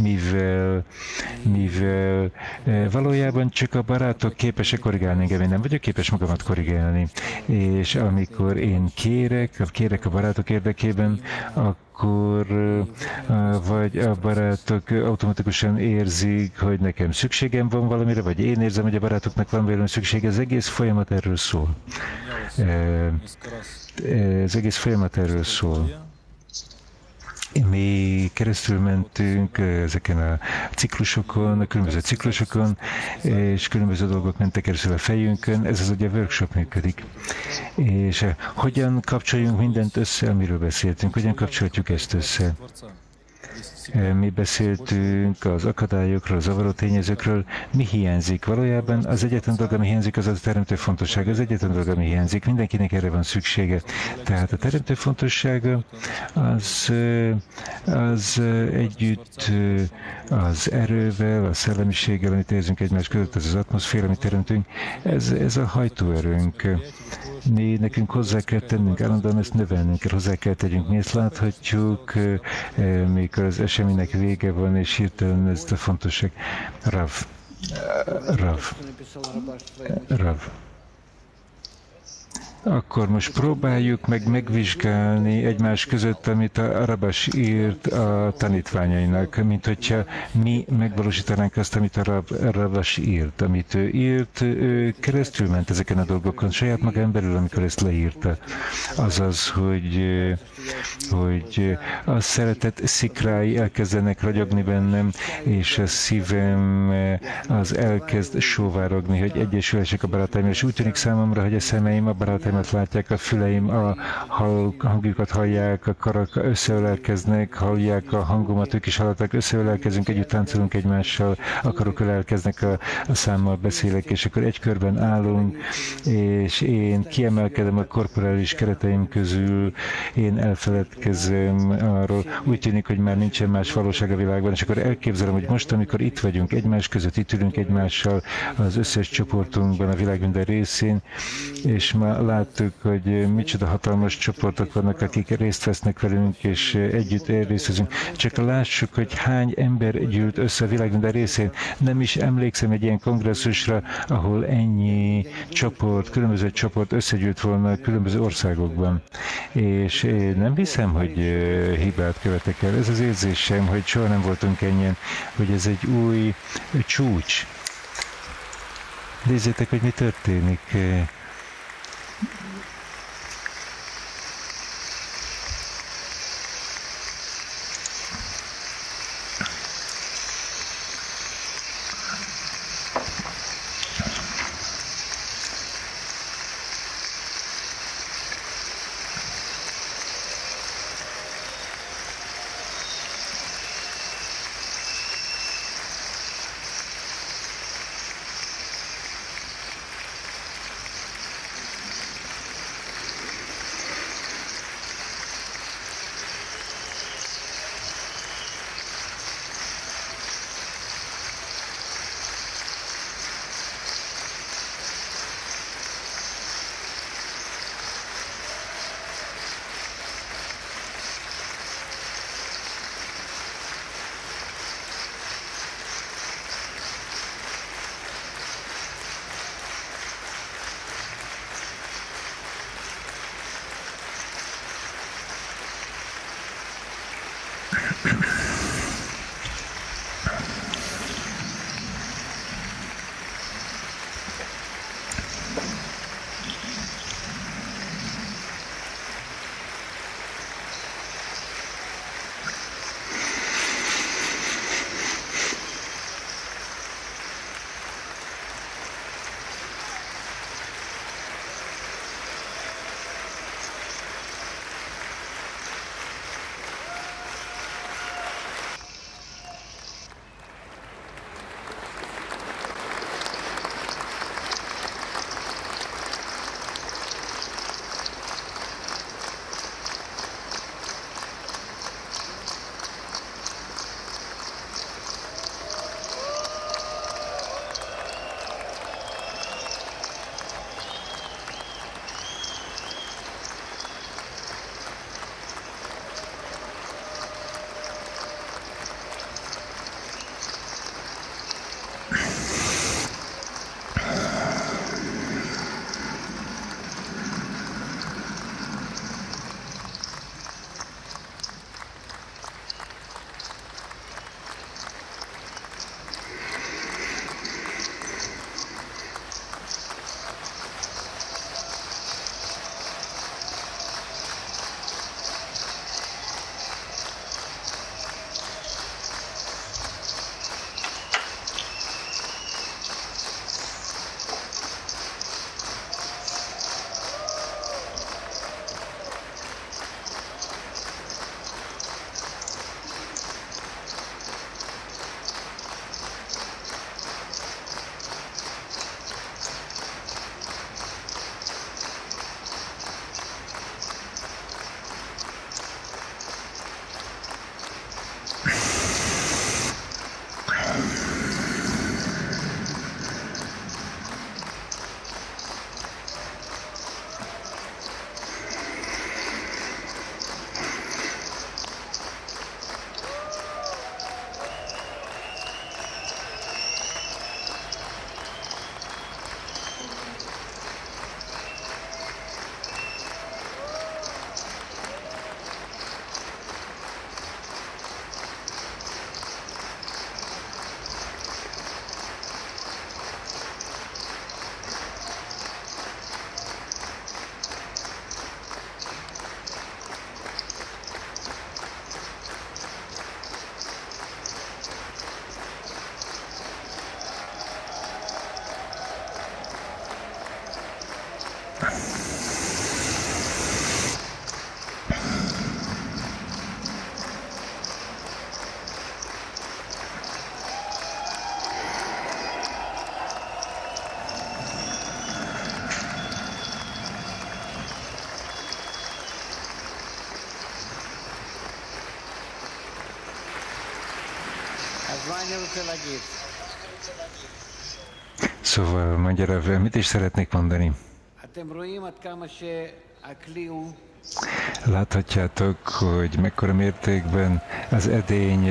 mivel valójában csak a barátok képesek korrigálni engem, én nem vagyok képes magamat korrigálni. És amikor én kérek a barátok érdekében, akkor vagy a barátok automatikusan érzik, hogy nekem szükségem van valamire, vagy én érzem, hogy a barátoknak van valami szüksége. Az egész folyamat erről szól. Az egész folyamat erről szól. Mi keresztül mentünk ezeken a ciklusokon, a különböző ciklusokon, és különböző dolgok mentek keresztül a fejünkön, ez az, hogy a workshop működik. És hogyan kapcsoljunk mindent össze, amiről beszéltünk, hogyan kapcsoljuk ezt össze? Mi beszéltünk az akadályokról, az zavaró tényezőkről. Mi hiányzik? Valójában az egyetlen dolog, ami hiányzik, az a Teremtő fontossága. Az egyetlen dolog, ami hiányzik. Mindenkinek erre van szüksége. Tehát a Teremtő fontossága az együtt az erővel, a szellemiséggel, amit érzünk egymás között, az atmoszféra, amit teremtünk, ez a hajtóerőnk. Nekünk hozzá kell tennünk, állandóan ezt növelnünk kell, hozzá kell tegyünk. Mi ezt láthatjuk, mikor az semminek vége van, és hirtelen ez a fontosság. Rav. Akkor most próbáljuk meg megvizsgálni egymás között, amit a Rabas írt a tanítványainak, mint hogyha mi megvalósítanánk azt, amit a Rabas írt. Amit ő írt, ő keresztül ment ezeken a dolgokon, saját magán belül, amikor ezt leírta. Azaz, hogy a szeretet szikrái elkezdenek ragyogni bennem, és a szívem az elkezd sóvárogni, hogy egyesülhessek a barátaim, és úgy tűnik számomra, hogy a szemeim a barátaimat látják, a füleim a hangjukat hallják, a karak összeölelkeznek, hallják a hangomat, ők is hallották, összeölelkezünk, együtt táncolunk egymással, a karok ölelkeznek, a számmal beszélek, és akkor egy körben állunk, és én kiemelkedem a korporális kereteim közül, én elfeledkezem arról, úgy tűnik, hogy már nincsen más valóság a világban, és akkor elképzelem, hogy most, amikor itt vagyunk egymás között, itt ülünk egymással az összes csoportunkban, a világ minden részén, és ma láttuk, hogy micsoda hatalmas csoportok vannak, akik részt vesznek velünk, és együtt részezünk. Csak lássuk, hogy hány ember gyűlt össze a világ minden részén. Nem is emlékszem egy ilyen kongresszusra, ahol ennyi csoport, különböző csoport összegyűlt volna különböző országokban. És én nem hiszem, hogy hibát követek el. Ez az érzésem, hogy soha nem voltunk ennyien, hogy ez egy új csúcs. Nézzétek, hogy mi történik. Szóval, mondja Rav, mit is szeretnék mondani? Láthatjátok, hogy mekkora mértékben az edény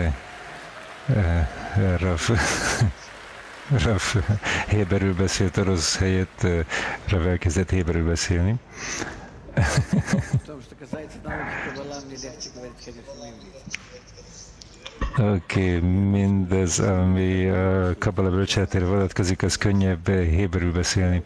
Rav héberül beszélt orosz helyett, Rav elkezdett héberül beszélni. Oké, mindez, ami a Kabala bölcseletére vonatkozik, az könnyebb héberül beszélni.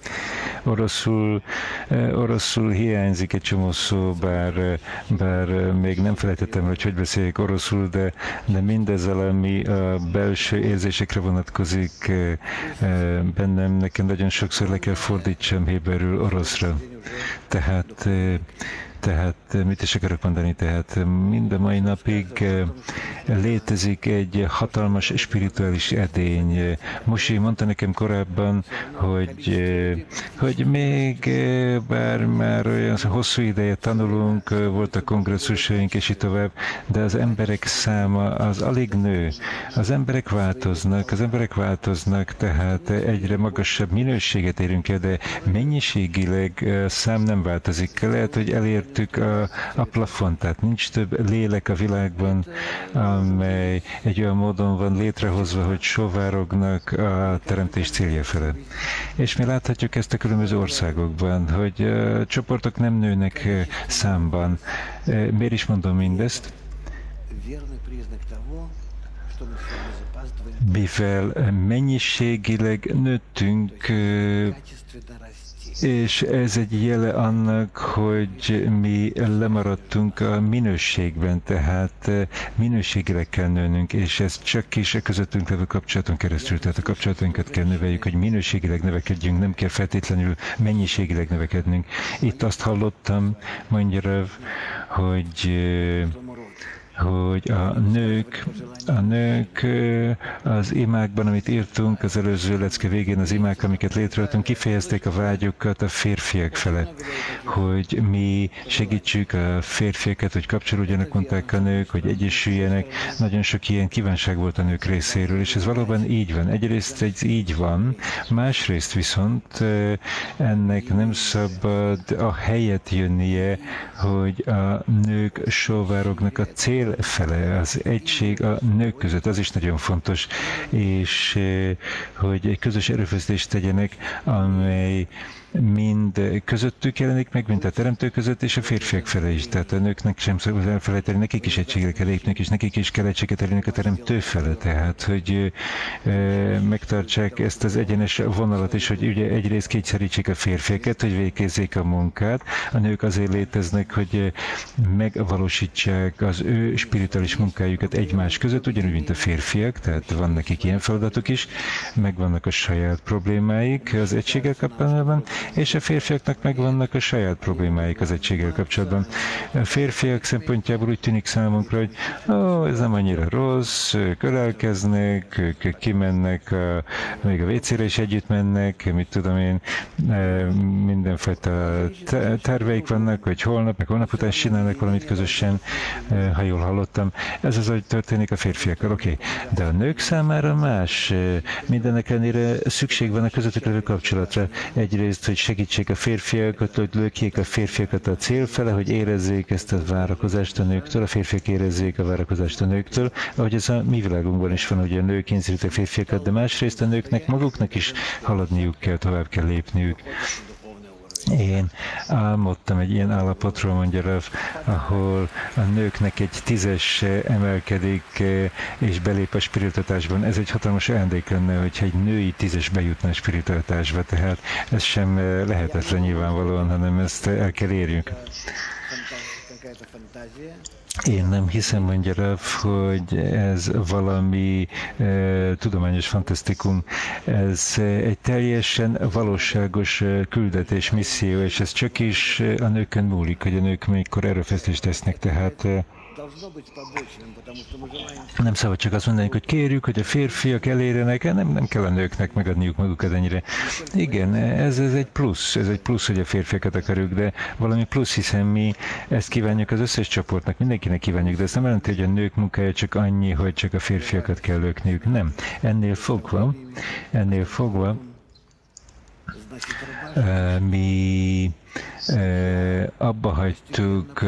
Oroszul hiányzik egy csomó szó, bár még nem felejtettem, hogy beszéljek oroszul, de mindezzel, ami a belső érzésekre vonatkozik bennem, nekem nagyon sokszor le kell fordítsam héberül oroszra. Tehát mit is akarok mondani? Tehát mind a mai napig létezik egy hatalmas spirituális edény. Mosi mondta nekem korábban, hogy még bár már olyan hosszú ideje tanulunk, voltak kongresszusaink és így tovább, de az emberek száma az alig nő. Az emberek változnak, tehát egyre magasabb minőséget érünk el, de mennyiségileg szám nem változik. Lehet, hogy elértük a plafont, tehát nincs több lélek a világban, amely egy olyan módon van létrehozva, hogy sovárognak a teremtés célja fele. És mi láthatjuk ezt a különböző országokban, hogy a csoportok nem nőnek számban. Miért is mondom mindezt? Mivel mennyiségileg nőttünk, és ez egy jele annak, hogy mi lemaradtunk a minőségben, tehát minőségileg kell nőnünk, és ez csak is a közöttünk levő kapcsolaton keresztül, tehát a kapcsolatunkat kell növeljük, hogy minőségileg növekedjünk, nem kell feltétlenül mennyiségileg növekednünk. Itt azt hallottam, mondja Rav, hogy a nők az imákban, amit írtunk, az előző lecke végén az imák, amiket létrehoztunk, kifejezték a vágyukat a férfiak fele, hogy mi segítsük a férfiakat, hogy kapcsolódjanak, mondták a nők, hogy egyesüljenek. Nagyon sok ilyen kívánság volt a nők részéről, és ez valóban így van. Egyrészt ez így van, másrészt viszont ennek nem szabad a helyet jönnie, hogy a nők sóvárognak a cél fele, az egység a nők között, az is nagyon fontos, és hogy egy közös erőfeszítést tegyenek, amely mind közöttük jelenik meg, mint a teremtő között, és a férfiak fele is. Tehát a nőknek sem szabad elfelejteni, nekik is egységre kell lépnek, és nekik is kell egységet elérni a teremtő fele. Tehát, hogy megtartsák ezt az egyenes vonalat is, hogy ugye egyrészt kényszerítsék a férfiakat, hogy végezzék a munkát. A nők azért léteznek, hogy megvalósítsák az ő spirituális munkájukat egymás között, ugyanúgy, mint a férfiak, tehát van nekik ilyen feladatok is, megvannak a saját problémáik az egységgel kapcsolatban, és a férfiaknak megvannak a saját problémáik az egységgel kapcsolatban. A férfiak szempontjából úgy tűnik számunkra, hogy ez nem annyira rossz, ők ölelkeznek, ők kimennek, még a WC-re is együtt mennek, mit tudom én, mindenfajta terveik vannak, hogy holnap, meg holnap után csinálnak valamit közösen, ha jól hallottam. Ez az, hogy történik a férfiakkal, oké. De a nők számára más. Mindenek ellenére szükség van a közöttük levő kapcsolatra. Egyrészt, hogy segítsék a férfiakat, hogy lökjék a férfiakat a cél fele, hogy érezzék ezt a várakozást a nőktől, a férfiak érezzék a várakozást a nőktől, ahogy ez a mi világunkban is van, hogy a nők kényszerítik a férfiakat, de másrészt a nőknek maguknak is haladniuk kell, tovább kell lépniük. Én álmodtam egy ilyen állapotról, mondja Rav, ahol a nőknek egy 10-es emelkedik és belép a spiritualitásban. Ez egy hatalmas ajándék lenne, hogyha egy női 10-es bejutna a spiritualitásba, tehát ez sem lehetetlen nyilvánvalóan, hanem ezt el kell érjünk. Én nem hiszem, mondja Rav, hogy ez valami tudományos fantasztikum. Ez egy teljesen valóságos küldetés, misszió, és ez csak is a nőkön múlik, hogy a nők mikor erőfeszítést tesznek, tehát Nem szabad csak azt mondani, hogy kérjük, hogy a férfiak elérjenek, nem kell a nőknek megadniuk magukat ennyire. Igen, ez egy plusz, hogy a férfiakat akarjuk, de valami plusz, hiszen mi ezt kívánjuk az összes csoportnak, mindenkinek kívánjuk, de ez nem jelenti, hogy a nők munkája csak annyi, hogy csak a férfiakat kell lökniük. Nem. Ennél fogva, mi abba hagytuk,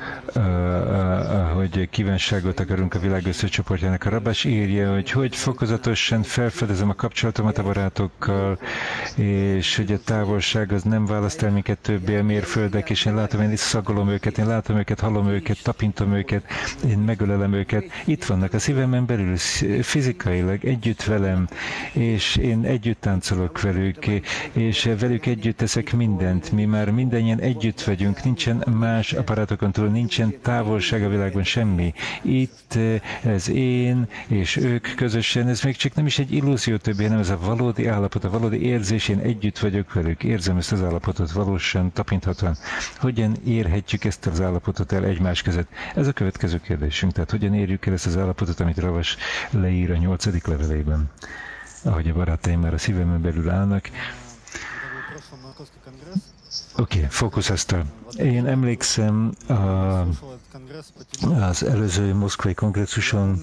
hogy kívánságot akarunk a világ összecsoportjának. A Rabás írja, hogy fokozatosan felfedezem a kapcsolatomat a barátokkal, és hogy a távolság az nem választ el minket többé a mérföldek, és én látom, én szagolom őket, én látom őket, hallom őket, tapintom őket, én megölelem őket. Itt vannak a szívemen belül, fizikailag együtt velem, és én együtt táncolok velük, és velük együtt teszek mindent. Mi már mindannyian együtt vagyunk, nincsen más aparátokon túl, nincsen távolság a világban, semmi. Itt ez én és ők közösen, ez még csak nem is egy illúzió többé, hanem ez a valódi állapot, a valódi érzés, én együtt vagyok velük, érzem ezt az állapotot valósan, tapinthatóan. Hogyan érhetjük ezt az állapotot el egymás között? Ez a következő kérdésünk, tehát hogyan érjük el ezt az állapotot, amit Ravas leír a 8. levelében, ahogy a barátaim már a szívemen belül állnak. Oké, fókuszáztal. Én emlékszem az előző moszkvai kongresszuson,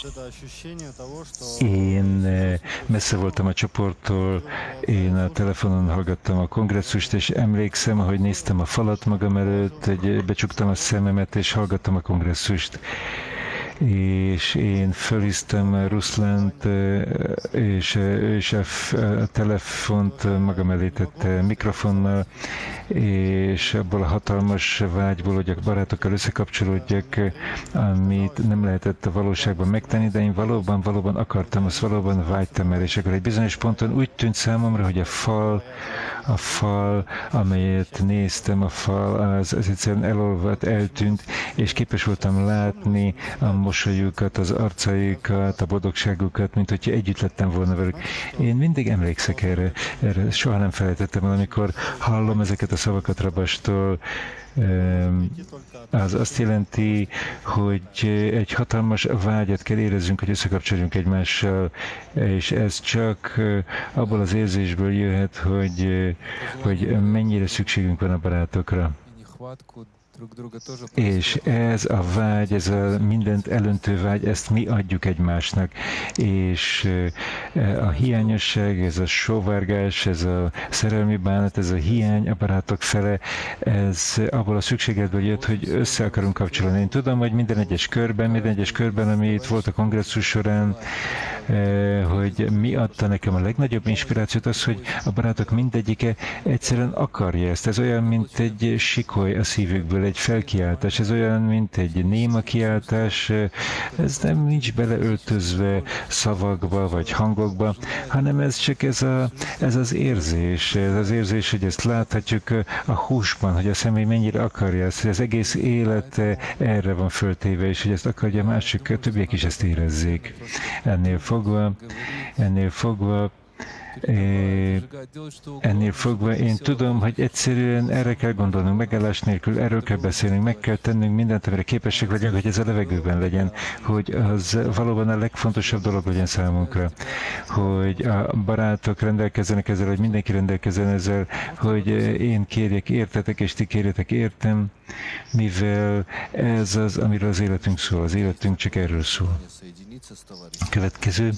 én messze voltam a csoporttól, én a telefonon hallgattam a kongresszust, és emlékszem, hogy néztem a falat magam előtt, becsuktam a szememet, és hallgattam a kongresszust. És én fölhívtam Ruszlánt, és ő is a telefont magam elé tette mikrofonnal, és abból a hatalmas vágyból, hogy a barátokkal összekapcsolódjak, amit nem lehetett a valóságban megtenni, de én valóban akartam, azt valóban vágytam el, és akkor egy bizonyos ponton úgy tűnt számomra, hogy a fal, amelyet néztem, a fal, az egyszerűen elolvadt, eltűnt, és képes voltam látni a mosolyukat, az arcaikat, a boldogságukat, mint hogyha együtt lettem volna velük. Én mindig emlékszek erre soha nem felejtettem el, amikor hallom ezeket a szavakat Rabastól, az azt jelenti, hogy egy hatalmas vágyat kell érezzünk, hogy összekapcsoljunk egymással, és ez csak abból az érzésből jöhet, hogy mennyire szükségünk van a barátokra. És ez a vágy, ez a mindent elöntő vágy, ezt mi adjuk egymásnak. És a hiányosság, ez a sóvárgás, ez a szerelmi bánat, ez a hiány a barátok fele, ez abból a szükségletből jött, hogy össze akarunk kapcsolni. Én tudom, hogy minden egyes körben, ami itt volt a kongresszus során, hogy mi adta nekem a legnagyobb inspirációt, az, hogy a barátok mindegyike egyszerűen akarja ezt. Ez olyan, mint egy sikoly a szívükből, egy felkiáltás, ez olyan, mint egy néma kiáltás, ez nem nincs beleöltözve szavakba vagy hangokba, hanem ez csak ez az érzés, hogy ezt láthatjuk a húsban, hogy a személy mennyire akarja ezt, hogy az egész élet erre van föltéve, és hogy ezt akarja mások, többiek is ezt érezzék. Ennél fogva én tudom, hogy egyszerűen erre kell gondolnunk, megállás nélkül, erről kell beszélnünk, meg kell tennünk mindent, amire képesek vagyunk, hogy ez a levegőben legyen, hogy az valóban a legfontosabb dolog legyen számunkra, hogy a barátok rendelkezzenek ezzel, hogy mindenki rendelkezzen ezzel, hogy én kérjek értetek, és ti kérjetek értem, mivel ez az, amiről az életünk szól, az életünk csak erről szól. Következő.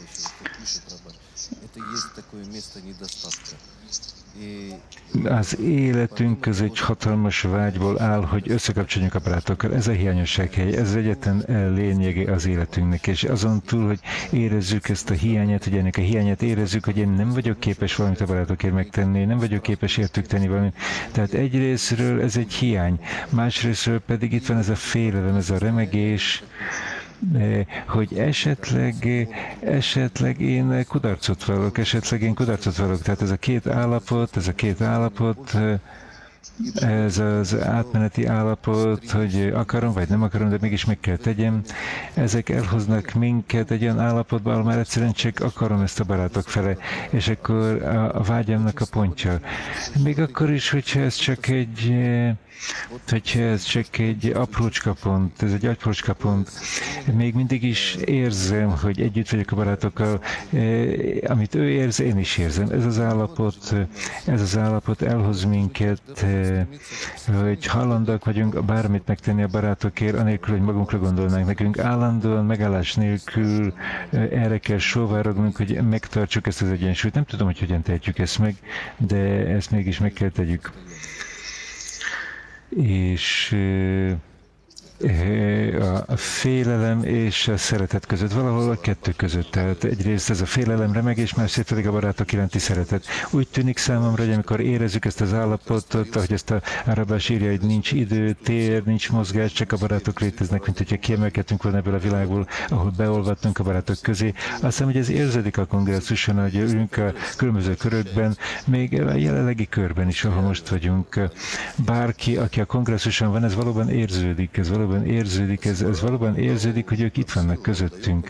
Az életünk az egy hatalmas vágyból áll, hogy összekapcsoljunk a barátokkal. Ez a hiányosság hely, ez egyetlen lényege az életünknek, és azon túl, hogy érezzük ezt a hiányát, hogy ennek a hiányát érezzük, hogy én nem vagyok képes valamit a barátokért megtenni, nem vagyok képes értük tenni valamit. Tehát egyrészről ez egy hiány, másrészről pedig itt van ez a félelem, ez a remegés, hogy esetleg én kudarcot vallok. Tehát ez a két állapot ez az átmeneti állapot, hogy akarom vagy nem akarom, de mégis meg kell tegyem. Ezek elhoznak minket egy olyan állapotba, ahol már egyszerűen csak akarom ezt a barátok fele, és akkor a vágyamnak a pontja. Még akkor is, hogyha ez csak egy aprócska pont, ez egy aprócska pont, még mindig is érzem, hogy együtt vagyok a barátokkal, amit ő érz, én is érzem. Ez az állapot elhoz minket, hogy hajlandóak vagyunk bármit megtenni a barátokért, anélkül, hogy magunkra gondolnánk. Nekünk állandóan megállás nélkül erre kell sóvárognunk, hogy megtartsuk ezt az egyensúlyt. Nem tudom, hogy hogyan tehetjük ezt meg, de ezt mégis meg kell tegyük. És a félelem és a szeretet között, valahol a kettő között. Tehát egyrészt ez a félelem remeg, és másrészt pedig a barátok iránti szeretet. Úgy tűnik számomra, hogy amikor érezzük ezt az állapotot, ahogy ezt a Árabás írja, hogy nincs idő, tér, nincs mozgás, csak a barátok léteznek, mint hogyha kiemelkedtünk volna ebből a világból, ahol beolvadtunk a barátok közé. Azt hiszem, hogy ez érződik a kongresszuson, hogy ülünk a különböző körökben, még a jelenlegi körben is, ahol most vagyunk. Bárki, aki a kongresszuson van, ez valóban érződik, ez valóban érződik, hogy ők itt vannak közöttünk.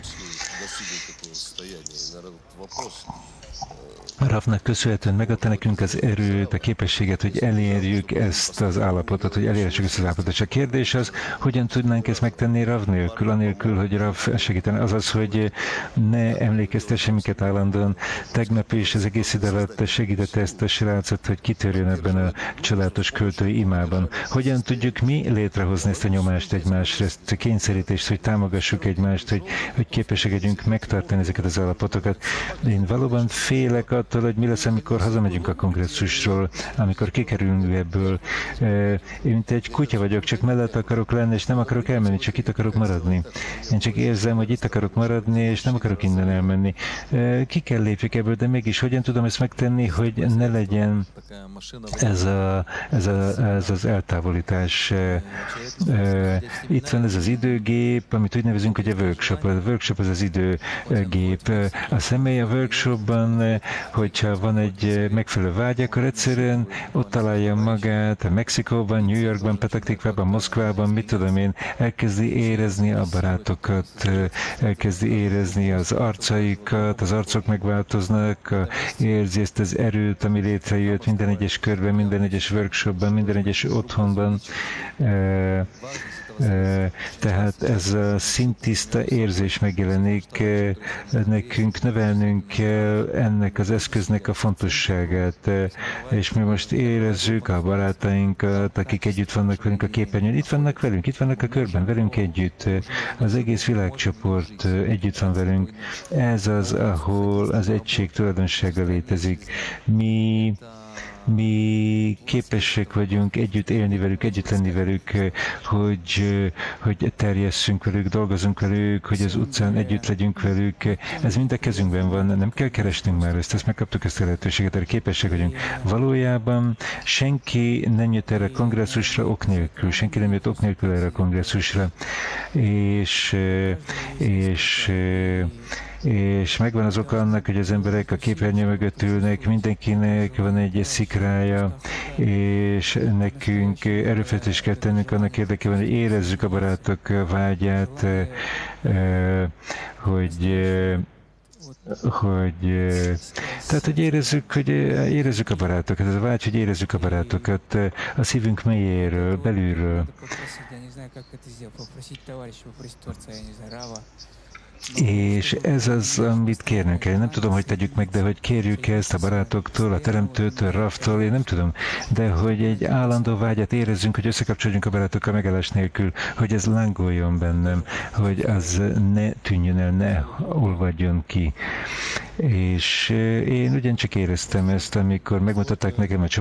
Ravnak köszönhetően megadta nekünk az erőt, a képességet, hogy elérjük ezt az állapotot, hogy elérjük ezt az állapotot. És a kérdés az, hogyan tudnánk ezt megtenni Rav nélkül, anélkül, hogy Rav segítene. Azaz, hogy ne emlékeztesse minket állandóan. Tegnap is az egész idő alatt segítette ezt a srácot, hogy kitörjön ebben a csodálatos költői imában. Hogyan tudjuk mi létrehozni ezt a nyomást egymásra, ezt a kényszerítést, hogy támogassuk egymást, hogy képesek legyünk megtartani ezeket az állapotokat. Én valóban félek attól, hogy mi lesz, amikor hazamegyünk a kongresszusról, amikor kikerülünk ebből. Én mint egy kutya vagyok, csak mellett akarok lenni, és nem akarok elmenni, csak itt akarok maradni. Én csak érzem, hogy itt akarok maradni, és nem akarok innen elmenni. Ki kell lépjük ebből, de mégis hogyan tudom ezt megtenni, hogy ne legyen ez az eltávolítás. Itt van ez az időgép, amit úgy nevezünk, hogy a workshop. A workshop az időgép. A személy a workshopban, hogyha van egy megfelelő vágy, akkor egyszerűen ott találja magát a Mexikóban, New Yorkban, Petaktikvában, Moszkvában, mit tudom én, elkezdi érezni a barátokat, elkezdi érezni az arcaikat, az arcok megváltoznak, érzi ezt az erőt, ami létrejött minden egyes körben, minden egyes workshopban, minden egyes otthonban. Tehát ez a szintiszta érzés megjelenik, nekünk növelnünk kell ennek az eszköznek a fontosságát, és mi most érezzük a barátainkat, akik együtt vannak velünk a képernyőn, itt vannak velünk, itt vannak a körben, velünk együtt, az egész világcsoport együtt van velünk, ez az, ahol az egység tulajdonsága létezik. Mi képesek vagyunk együtt élni velük, együtt lenni velük, hogy terjesszünk velük, dolgozunk velük, hogy az utcán együtt legyünk velük. Ez mind a kezünkben van, nem kell keresnünk már ezt megkaptuk ezt a lehetőséget, erre képesek vagyunk. Valójában senki nem jött erre a kongresszusra ok nélkül, senki nem jött ok nélkül erre a kongresszusra. És megvan az oka annak, hogy az emberek a képernyő mögött ülnek, mindenkinek van egy szikrája, és nekünk erőfeszítést kell tennünk annak érdekében, hogy érezzük a barátok vágyát, hogy érezzük a barátokat, ez a vágy, hogy érezzük a barátokat a szívünk mélyéről, belülről. És ez az, amit kérnünk kell. Nem tudom, hogy tegyük meg, de hogy kérjük ezt a barátoktól, a teremtőtől, Ravtól, én nem tudom, de hogy egy állandó vágyat érezzünk, hogy összekapcsoljunk a barátokkal megállás nélkül, hogy ez lángoljon bennem, hogy az ne tűnjön el, ne olvadjon ki. És én ugyancsak éreztem ezt, amikor megmutatták nekem a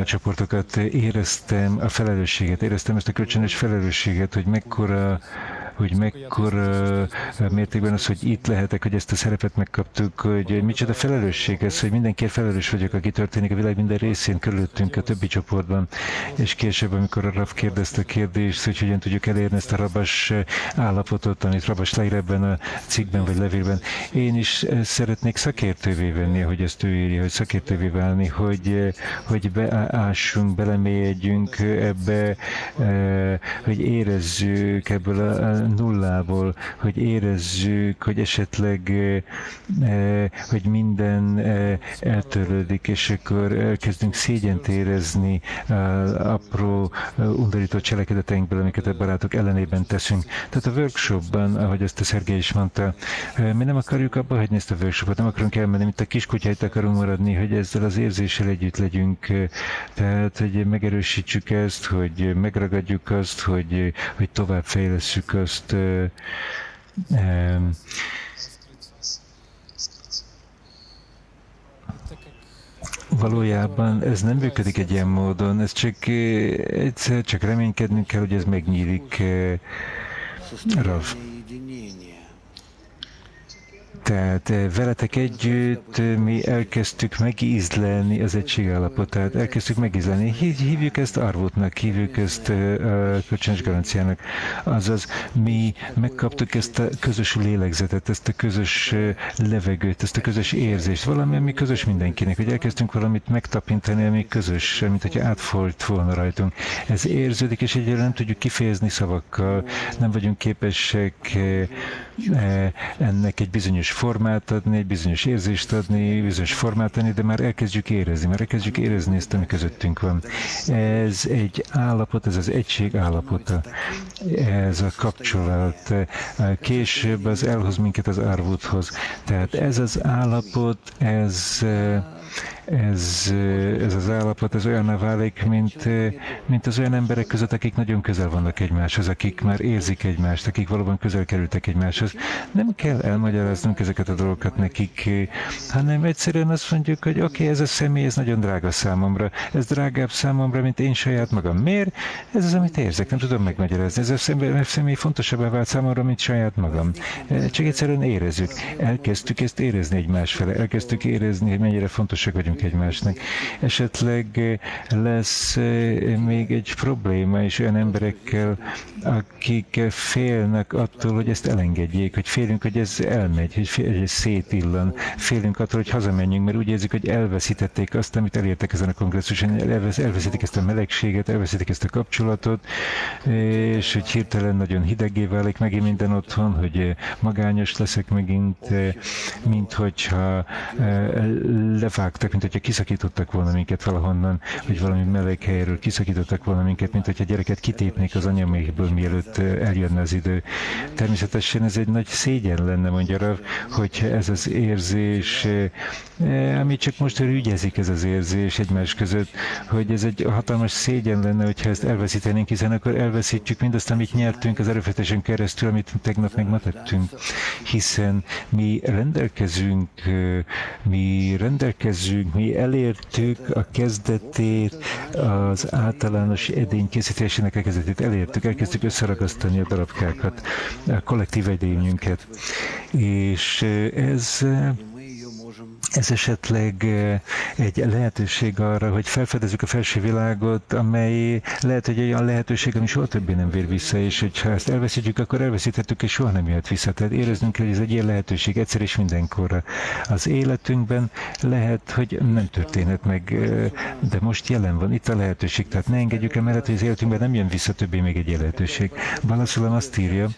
csoportokat, éreztem a felelősséget, éreztem ezt a kölcsönös felelősséget, hogy mekkora hogy mekkora mértékben az, hogy itt lehetek, hogy ezt a szerepet megkaptuk, hogy micsoda felelősség ez, hogy mindenkiért felelős vagyok, aki történik a világ minden részén, körülöttünk a többi csoportban. És később, amikor a Rav kérdezte a kérdést, hogy hogyan tudjuk elérni ezt a rabas állapotot, amit Rabas leír ebben a cikkben vagy levélben, én is szeretnék szakértővé venni, ahogy ezt ő írja, hogy szakértővé válni, hogy beássunk, belemélyedjünk ebbe, hogy érezzük ebből a nullából, hogy érezzük, hogy esetleg, hogy minden eltörlődik, és akkor elkezdünk szégyent érezni apró, undorító cselekedeteinkből, amiket a barátok ellenében teszünk. Tehát a workshopban, ahogy ezt a Szergej is mondta, mi nem akarjuk abba hagyni ezt a workshopot, nem akarunk elmenni, mint a kiskutyáit akarunk maradni, hogy ezzel az érzéssel együtt legyünk. Tehát, hogy megerősítsük ezt, hogy megragadjuk azt, hogy tovább fejlesszük azt. Valójában ez nem működik egy ilyen módon, ez egyszer csak reménykednünk kell, hogy ez megnyílik, Rav. Tehát veletek együtt mi elkezdtük megízlelni az egység állapotát, elkezdtük megízlelni. Hívjuk ezt arvótnak, hívjuk ezt kölcsönös garanciának. Azaz mi megkaptuk ezt a közös lélegzetet, ezt a közös levegőt, ezt a közös érzést, valami, ami közös mindenkinek, hogy elkezdtünk valamit megtapintani, ami közös, mint hogyha átfolyt volna rajtunk. Ez érződik, és egyébként nem tudjuk kifejezni szavakkal, nem vagyunk képesek ennek egy bizonyos formát adni, egy bizonyos érzést adni, bizonyos formát adni, de már elkezdjük érezni ezt, ami közöttünk van. Ez egy állapot, ez az egység állapota, ez a kapcsolat. Később az elhoz minket az árvúthoz. Tehát ez az állapot, ez az állapot, ez olyanná válik, mint az olyan emberek között, akik nagyon közel vannak egymáshoz, akik már érzik egymást, akik valóban közel kerültek egymáshoz. Nem kell elmagyaráznunk ezeket a dolgokat nekik, hanem egyszerűen azt mondjuk, hogy oké, ez a személy, ez nagyon drága számomra, ez drágább számomra, mint én saját magam. Miért? Ez az, amit érzek, nem tudom megmagyarázni. Ez a személy fontosabbá vált számomra, mint saját magam. Csak egyszerűen érezzük. Elkezdtük ezt érezni egymás fele, elkezdtük érezni, hogy mennyire fontosak vagyunk egymásnak. Esetleg lesz még egy probléma is olyan emberekkel, akik félnek attól, hogy ezt elengedjék, hogy félünk, hogy ez elmegy, hogy ez szétillan. Félünk attól, hogy hazamenjünk, mert úgy érzik, hogy elveszítették azt, amit elértek ezen a kongresszuson, elveszítik ezt a melegséget, elveszítik ezt a kapcsolatot, és hogy hirtelen nagyon hidegé válik megint minden otthon, hogy magányos leszek megint, mint hogyha levágtak, mint hogyha kiszakítottak volna minket valahonnan, hogy valami meleg helyről kiszakítottak volna minket, mint hogyha gyereket kitépnék az anyamékből, mielőtt eljönne az idő. Természetesen ez egy nagy szégyen lenne, mondja Rav, hogyha ez az érzés, ami csak most ügyezik ez az érzés egymás között, hogy ez egy hatalmas szégyen lenne, hogyha ezt elveszítenénk, hiszen akkor elveszítjük mindazt, amit nyertünk az erőfeszítésen keresztül, amit tegnap meg ma tettünk. Hiszen mi elértük a kezdetét, az általános edény készítésének a kezdetét elértük, elkezdtük összeragasztani a darabkákat, a kollektív edényünket. És ez esetleg egy lehetőség arra, hogy felfedezzük a felső világot, amely lehet, hogy olyan lehetőség, ami soha többé nem vér vissza, és hogyha ezt elveszítjük, akkor elveszítettük, és soha nem jöhet vissza. Tehát éreznünk kell, hogy ez egy ilyen lehetőség egyszer és mindenkorra. Az életünkben lehet, hogy nem történhet meg, de most jelen van, itt a lehetőség. Tehát ne engedjük el mellett, hogy az életünkben nem jön vissza többé még egy ilyen lehetőség. Balaszulam azt írja,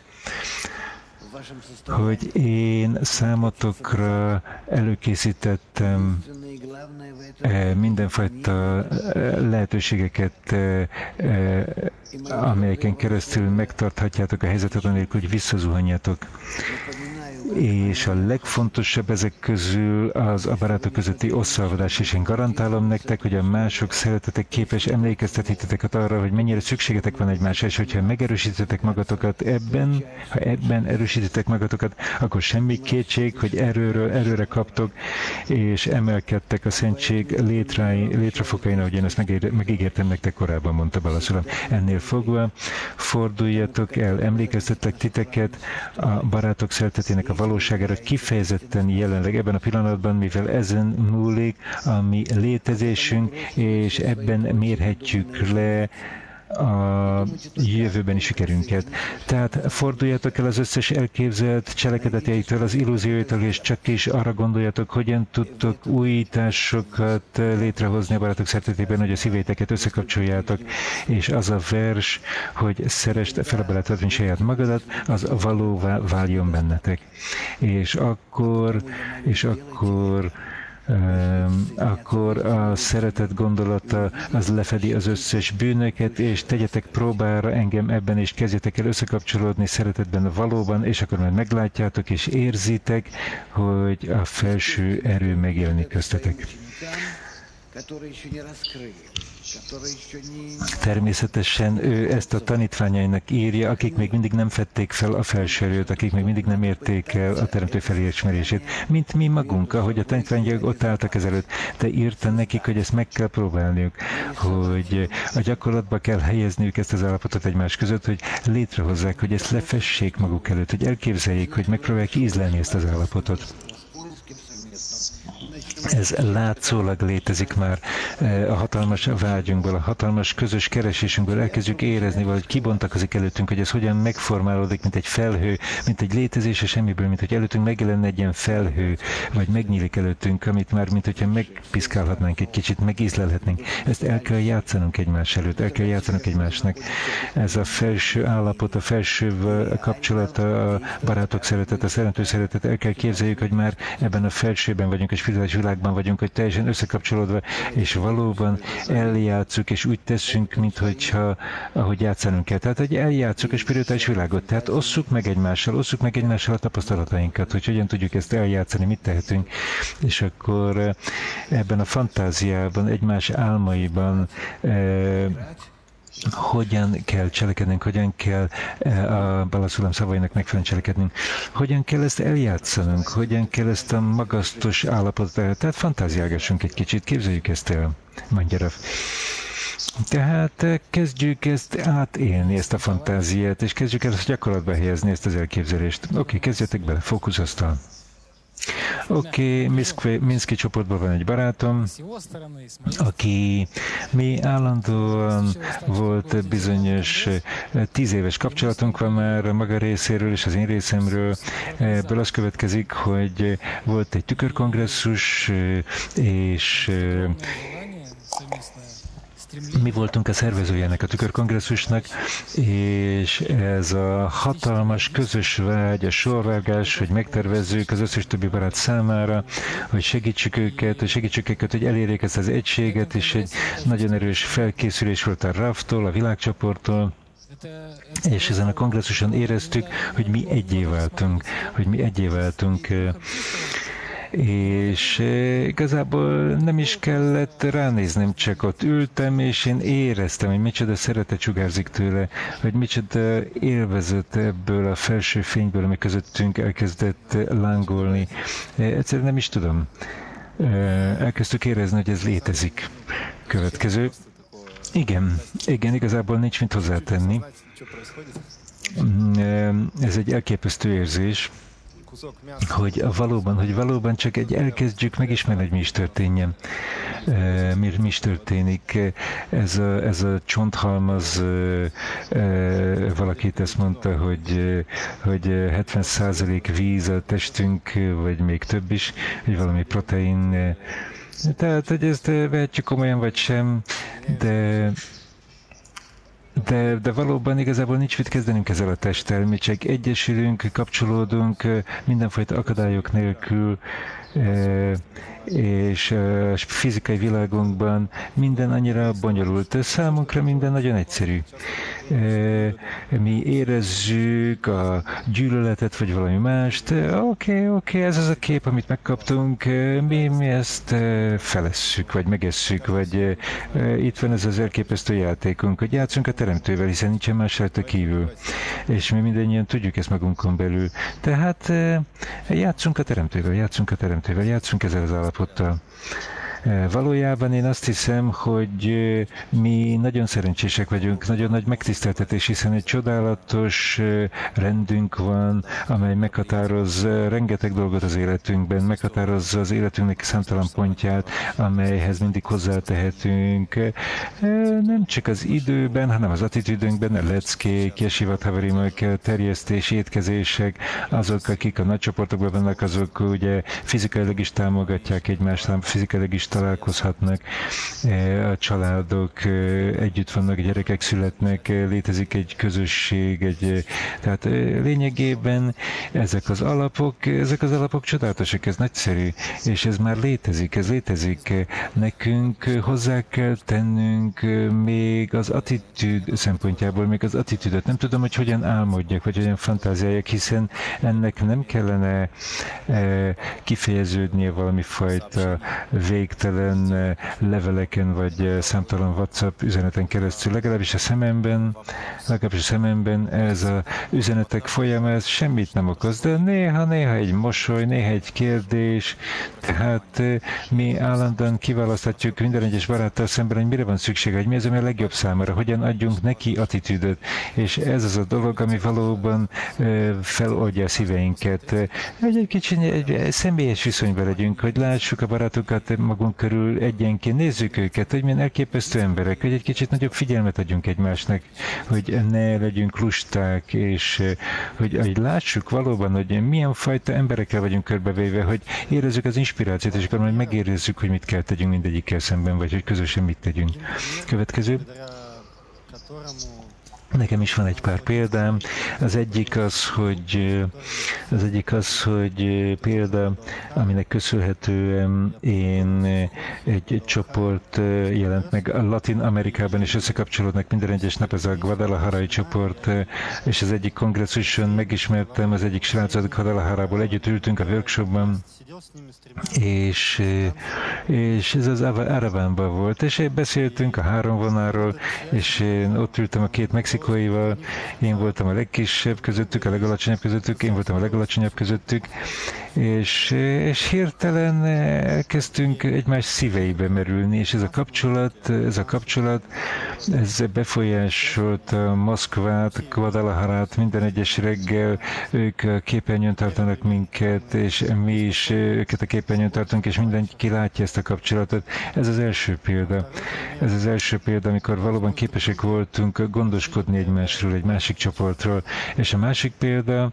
hogy én számotokra előkészítettem mindenfajta lehetőségeket, amelyeken keresztül megtarthatjátok a helyzetet, anélkül, hogy visszazuhanjatok. És a legfontosabb ezek közül az a barátok közötti összeolvadás, és én garantálom nektek, hogy a mások szeretetek képes emlékeztetitetek arra, hogy mennyire szükségetek van egymásra, és hogyha megerősítetek magatokat ha ebben erősítetek magatokat, akkor semmi kétség, hogy erőre kaptok, és emelkedtek a szentség létrefokain, ahogy én ezt megígértem nektek korábban, mondta Balaszulam. Ennél kezdeténél fogva, forduljatok el, emlékeztetek titeket a barátok szeretetének a valóságára kifejezetten jelenleg ebben a pillanatban, mivel ezen múlik a mi létezésünk, és ebben mérhetjük le a jövőbeni sikerünket. Tehát forduljatok el az összes elképzelt cselekedeteiktől, az illúzióitól, és csak is arra gondoljatok, hogyan tudtok újításokat létrehozni a barátok szeretetében, hogy a szívéteket összekapcsoljátok, és az a vers, hogy szeresd fel a barátodat, mint saját magadat, az valóvá váljon bennetek. És akkor a szeretet gondolata az lefedi az összes bűnöket, és tegyetek próbára engem ebben, és kezdjetek el összekapcsolódni szeretetben valóban, és akkor majd meglátjátok, és érzitek, hogy a felső erő megjelenik köztetek. Természetesen ő ezt a tanítványainak írja, akik még mindig nem fedték fel a felső erőt, akik még mindig nem érték el a teremtő felismerését, mint mi magunk, ahogy a tanítványok ott álltak ezelőtt. Te írta nekik, hogy ezt meg kell próbálniuk, hogy a gyakorlatba kell helyezniük ezt az állapotot egymás között, hogy létrehozzák, hogy ezt lefessék maguk előtt, hogy elképzeljék, hogy megpróbálják ízlelni ezt az állapotot. Ez látszólag létezik már a hatalmas vágyunkból, a hatalmas közös keresésünkből elkezdjük érezni, valahogy kibontakozik előttünk, hogy ez hogyan megformálódik, mint egy felhő, mint egy létezés a semmiből, mint hogy előttünk megjelenne egy ilyen felhő, vagy megnyílik előttünk, amit már, mint hogyha megpiszkálhatnánk egy kicsit, megízlelhetnénk. Ezt el kell játszanunk egymás előtt, el kell játszanunk egymásnak. Ez a felső állapot, a felső kapcsolat, a barátok szeretet, a szerető szeretet, el kell képzeljük, hogy már ebben a felsőben vagyunk, a spirituális világban vagyunk, hogy teljesen összekapcsolódva, és valóban eljátszuk, és úgy teszünk, minthogyha, ahogy játszanunk kell. Tehát, hogy eljátszuk a spirituális világot. Tehát osszuk meg egymással a tapasztalatainkat, hogy hogyan tudjuk ezt eljátszani, mit tehetünk. És akkor ebben a fantáziában, egymás álmaiban hogyan kell cselekednünk, hogyan kell a Balaszulam szavainak megfelelően cselekednünk, hogyan kell ezt eljátszanunk, hogyan kell ezt a magasztos állapotot, tehát fantáziálgassunk egy kicsit, képzeljük ezt el, mondja Raf. Tehát kezdjük ezt átélni, ezt a fantáziát, és kezdjük el ezt gyakorlatba helyezni, ezt az elképzelést. Oké, kezdjetek bele, fókuszasztal. Oké, Minszki csoportban van egy barátom, aki mi állandóan volt bizonyos 10 éves kapcsolatunk van már a maga részéről és az én részemről. Ebből az következik, hogy volt egy tükörkongresszus, és mi voltunk a szervezőjének a tükörkongresszusnak, és ez a hatalmas közös vágy, a sorvágás, hogy megtervezzük az összes többi barát számára, hogy segítsük őket, hogy elérjék ezt az egységet, és egy nagyon erős felkészülés volt a RAF-tól, a világcsoporttól, és ezen a kongresszuson éreztük, hogy mi egyé váltunk, és igazából nem is kellett ránéznem, csak ott ültem, és én éreztem, hogy micsoda szeretet sugárzik tőle, hogy micsoda élvezet ebből a felső fényből, ami közöttünk elkezdett lángolni. Egyszerűen nem is tudom. Elkezdtük érezni, hogy ez létezik. Következő. Igen, igazából nincs mit hozzátenni. Ez egy elképesztő érzés, hogy valóban csak elkezdjük megismerni, hogy mi is történjen. Mi is történik. Ez a csonthalmaz, valakit ezt mondta, hogy 70% víz a testünk, vagy még több is, hogy valami protein. Tehát, hogy ezt vehetjük komolyan, vagy sem, de valóban igazából nincs mit kezdenünk ezzel a testtel, mi csak egyesülünk, kapcsolódunk mindenfajta akadályok nélkül, és a fizikai világunkban minden annyira bonyolult. Számunkra minden nagyon egyszerű. Mi érezzük a gyűlöletet, vagy valami mást. Oké, ez az a kép, amit megkaptunk, mi ezt felesszük, vagy megesszük, vagy itt van ez az elképesztő játékunk, hogy játszunk a teremtővel, hiszen nincsen más rajta kívül. És mi mindannyian tudjuk ezt magunkon belül. Tehát játszunk a teremtővel, játszunk ezzel az állapottal. Valójában én azt hiszem, hogy mi nagyon szerencsések vagyunk, nagyon nagy megtiszteltetés, hiszen egy csodálatos rendünk van, amely meghatároz rengeteg dolgot az életünkben, meghatározza az életünknek számtalan pontját, amelyhez mindig hozzátehetünk. Nem csak az időben, hanem az attitűdünkben, a leckék, jesivat havarimok, terjesztés, étkezések, azok, akik a nagy csoportokban vannak, azok ugye fizikailag is támogatják egymást, fizikailag is találkozhatnak, a családok együtt vannak, gyerekek születnek, létezik egy közösség, tehát lényegében ezek az alapok csodálatosak, ez nagyszerű, és ez már létezik, ez létezik. Nekünk hozzá kell tennünk még az attitűd szempontjából, még az attitűdöt. Nem tudom, hogy hogyan álmodjak, vagy hogyan fantáziáljak, hiszen ennek nem kellene kifejeződnie valami fajta végtelen leveleken, vagy számtalan WhatsApp üzeneten keresztül. Legalábbis a szememben ez a üzenetek folyama, ez semmit nem okoz, de néha egy mosoly, néha egy kérdés, tehát mi állandóan kiválaszthatjuk minden egyes baráttal szemben, hogy mire van szükség, hogy mi az, ami a legjobb számára, hogyan adjunk neki attitűdöt, és ez az a dolog, ami valóban feloldja a szíveinket. Egy kicsit egy személyes viszonyban legyünk, hogy lássuk a barátokat magunk körül egyenként, nézzük őket, hogy milyen elképesztő emberek, hogy egy kicsit nagyobb figyelmet adjunk egymásnak, hogy ne legyünk lusták, és hogy lássuk valóban, hogy milyen fajta emberekkel vagyunk körbevéve, hogy érezzük az inspirációt, és akkor majd megérezzük, hogy mit kell tegyünk mindegyikkel szemben, vagy hogy közösen mit tegyünk. Következő. Nekem is van egy pár példám. Az egyik az, hogy példa, aminek köszönhetően én egy csoport jelent meg a Latin Amerikában, és összekapcsolódnak minden egyes nap, ez a Guadalajara-i csoport, és az egyik kongresszuson megismertem az egyik srácot Guadalajarából, együtt ültünk a workshopban, és ez az Aravánban volt, és beszéltünk a 3 vonalról, és én ott ültem a 2 mexikóival, én voltam a legkisebb közöttük, a legalacsonyabb közöttük, én voltam a legalacsonyabb közöttük, és hirtelen elkezdtünk egymás szíveibe merülni, és ez a kapcsolat, ez befolyásolta Moszkvát, Guadalajarát, minden egyes reggel ők a képernyőn tartanak minket, és mi is őket a képernyőn tartunk, és mindenki látja ezt a kapcsolatot. Ez az első példa, amikor valóban képesek voltunk gondoskodni egymásról, egy másik csoportról. És a másik példa,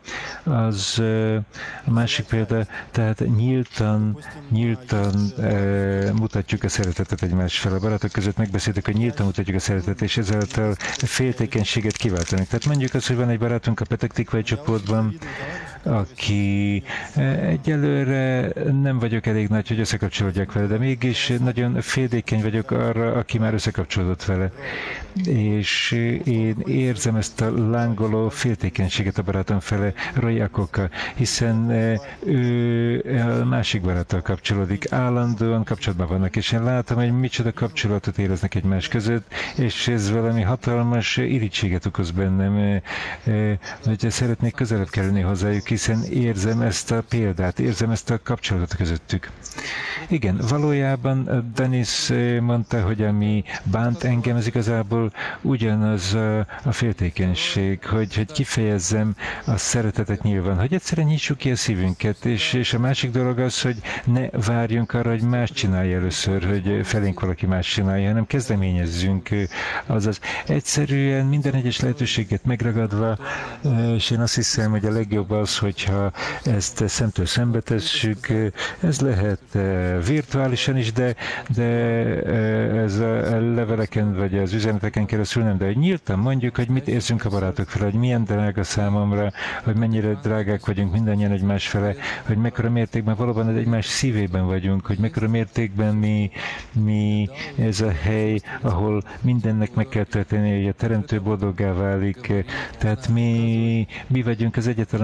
tehát nyíltan mutatjuk a szeretetet egymás fel. A barátok között megbeszéltük, hogy nyíltan mutatjuk a szeretetet, és ezáltal féltékenységet kiváltanak. Tehát mondjuk azt, hogy van egy barátunk a Petektikvai csoportban, aki egyelőre nem vagyok elég nagy, hogy összekapcsolódjak vele, de mégis nagyon féltékeny vagyok arra, aki már összekapcsolódott vele. És én érzem ezt a lángoló féltékenységet a barátom fele, Roy Akoka, hiszen ő a másik baráttal kapcsolódik, állandóan kapcsolatban vannak, és én látom, hogy micsoda kapcsolatot éreznek egymás között, és ez valami hatalmas irítséget okoz bennem, hogy szeretnék közelebb kerülni hozzájuk, hiszen érzem ezt a példát, érzem ezt a kapcsolatot közöttük. Igen, valójában Denis mondta, hogy ami bánt engem, ez igazából ugyanaz a féltékenység, hogy kifejezzem a szeretetet nyilván, hogy egyszerűen nyissuk ki a szívünket, és a másik dolog az, hogy ne várjunk arra, hogy más csinálja először, hogy felénk valaki más csinálja, hanem kezdeményezzünk, azaz egyszerűen minden egyes lehetőséget megragadva, és én azt hiszem, hogy a legjobb az, hogyha ezt szemtől szembe tesszük, ez lehet virtuálisan is, de ez a leveleken vagy az üzeneteken keresztül nem, de hogy nyíltan mondjuk, hogy mit érzünk a barátok fel, hogy milyen drága számomra, hogy mennyire drágák vagyunk mindannyian egymás fele, hogy mekkora mértékben valóban egymás szívében vagyunk, hogy mekkora mértékben mi ez a hely, ahol mindennek meg kell történni, hogy a teremtő boldoggá válik. Tehát mi vagyunk az egyetlen, amit meg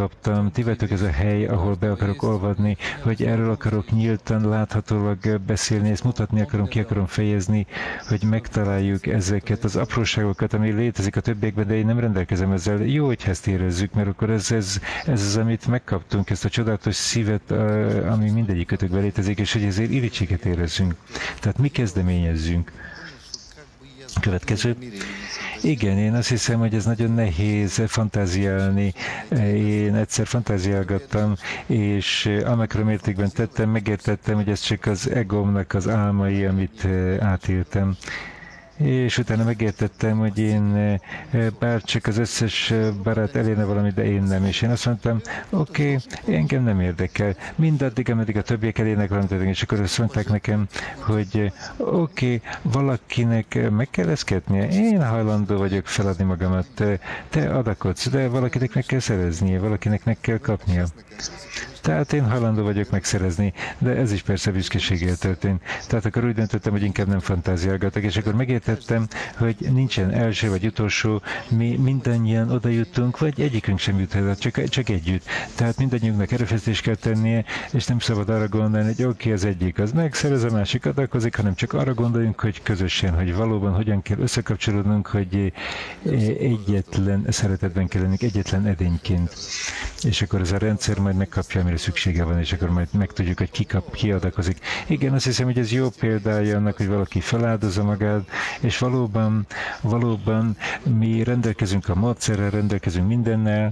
megkaptam, ti vagytok ez a hely, ahol be akarok olvadni, hogy erről akarok nyíltan, láthatólag beszélni, ezt mutatni akarom, ki akarom fejezni, hogy megtaláljuk ezeket az apróságokat, ami létezik a többiekben, de én nem rendelkezem ezzel. Jó, hogy ezt érezzük, mert akkor ez az, amit megkaptunk, ezt a csodálatos szívet, ami mindegyikötökben létezik, és hogy ezért irítséget érezzünk. Tehát mi kezdeményezzünk. Következő. Igen, én azt hiszem, hogy ez nagyon nehéz fantáziálni. Én egyszer fantáziálgattam, és amekkora mértékben tettem, megértettem, hogy ez csak az egómnak az álmai, amit átéltem. És utána megértettem, hogy én bár csak az összes barát elérne valamit, de én nem. És én azt mondtam, oké, engem nem érdekel. Mindaddig, ameddig a többiek elérnek valamit, és akkor azt mondták nekem, hogy oké, valakinek meg kell eszkednie. Én hajlandó vagyok feladni magamat. Te adakodsz, de valakinek meg kell szereznie, valakinek meg kell kapnia. Tehát én hajlandó vagyok megszerezni, de ez is persze büszkeséggel történt. Tehát akkor úgy döntöttem, hogy inkább nem fantáziálgatok, és akkor megértettem, hogy nincsen első vagy utolsó, mi mindannyian oda jutunk, vagy egyikünk sem jut el, csak együtt. Tehát mindannyiunknak erőfeszítést kell tennie, és nem szabad arra gondolni, hogy oké, az egyik az megszerez, a másik adakozik, hanem csak arra gondoljunk, hogy közösen, hogy valóban hogyan kell összekapcsolódnunk, hogy egyetlen szeretetben kell lennünk, egyetlen edényként. És akkor ez a rendszer majd megkapja, amire szüksége van, és akkor majd megtudjuk, hogy ki adakozik. Igen, azt hiszem, hogy ez jó példája annak, hogy valaki feláldozza magát, és valóban mi rendelkezünk a módszerrel, rendelkezünk mindennel,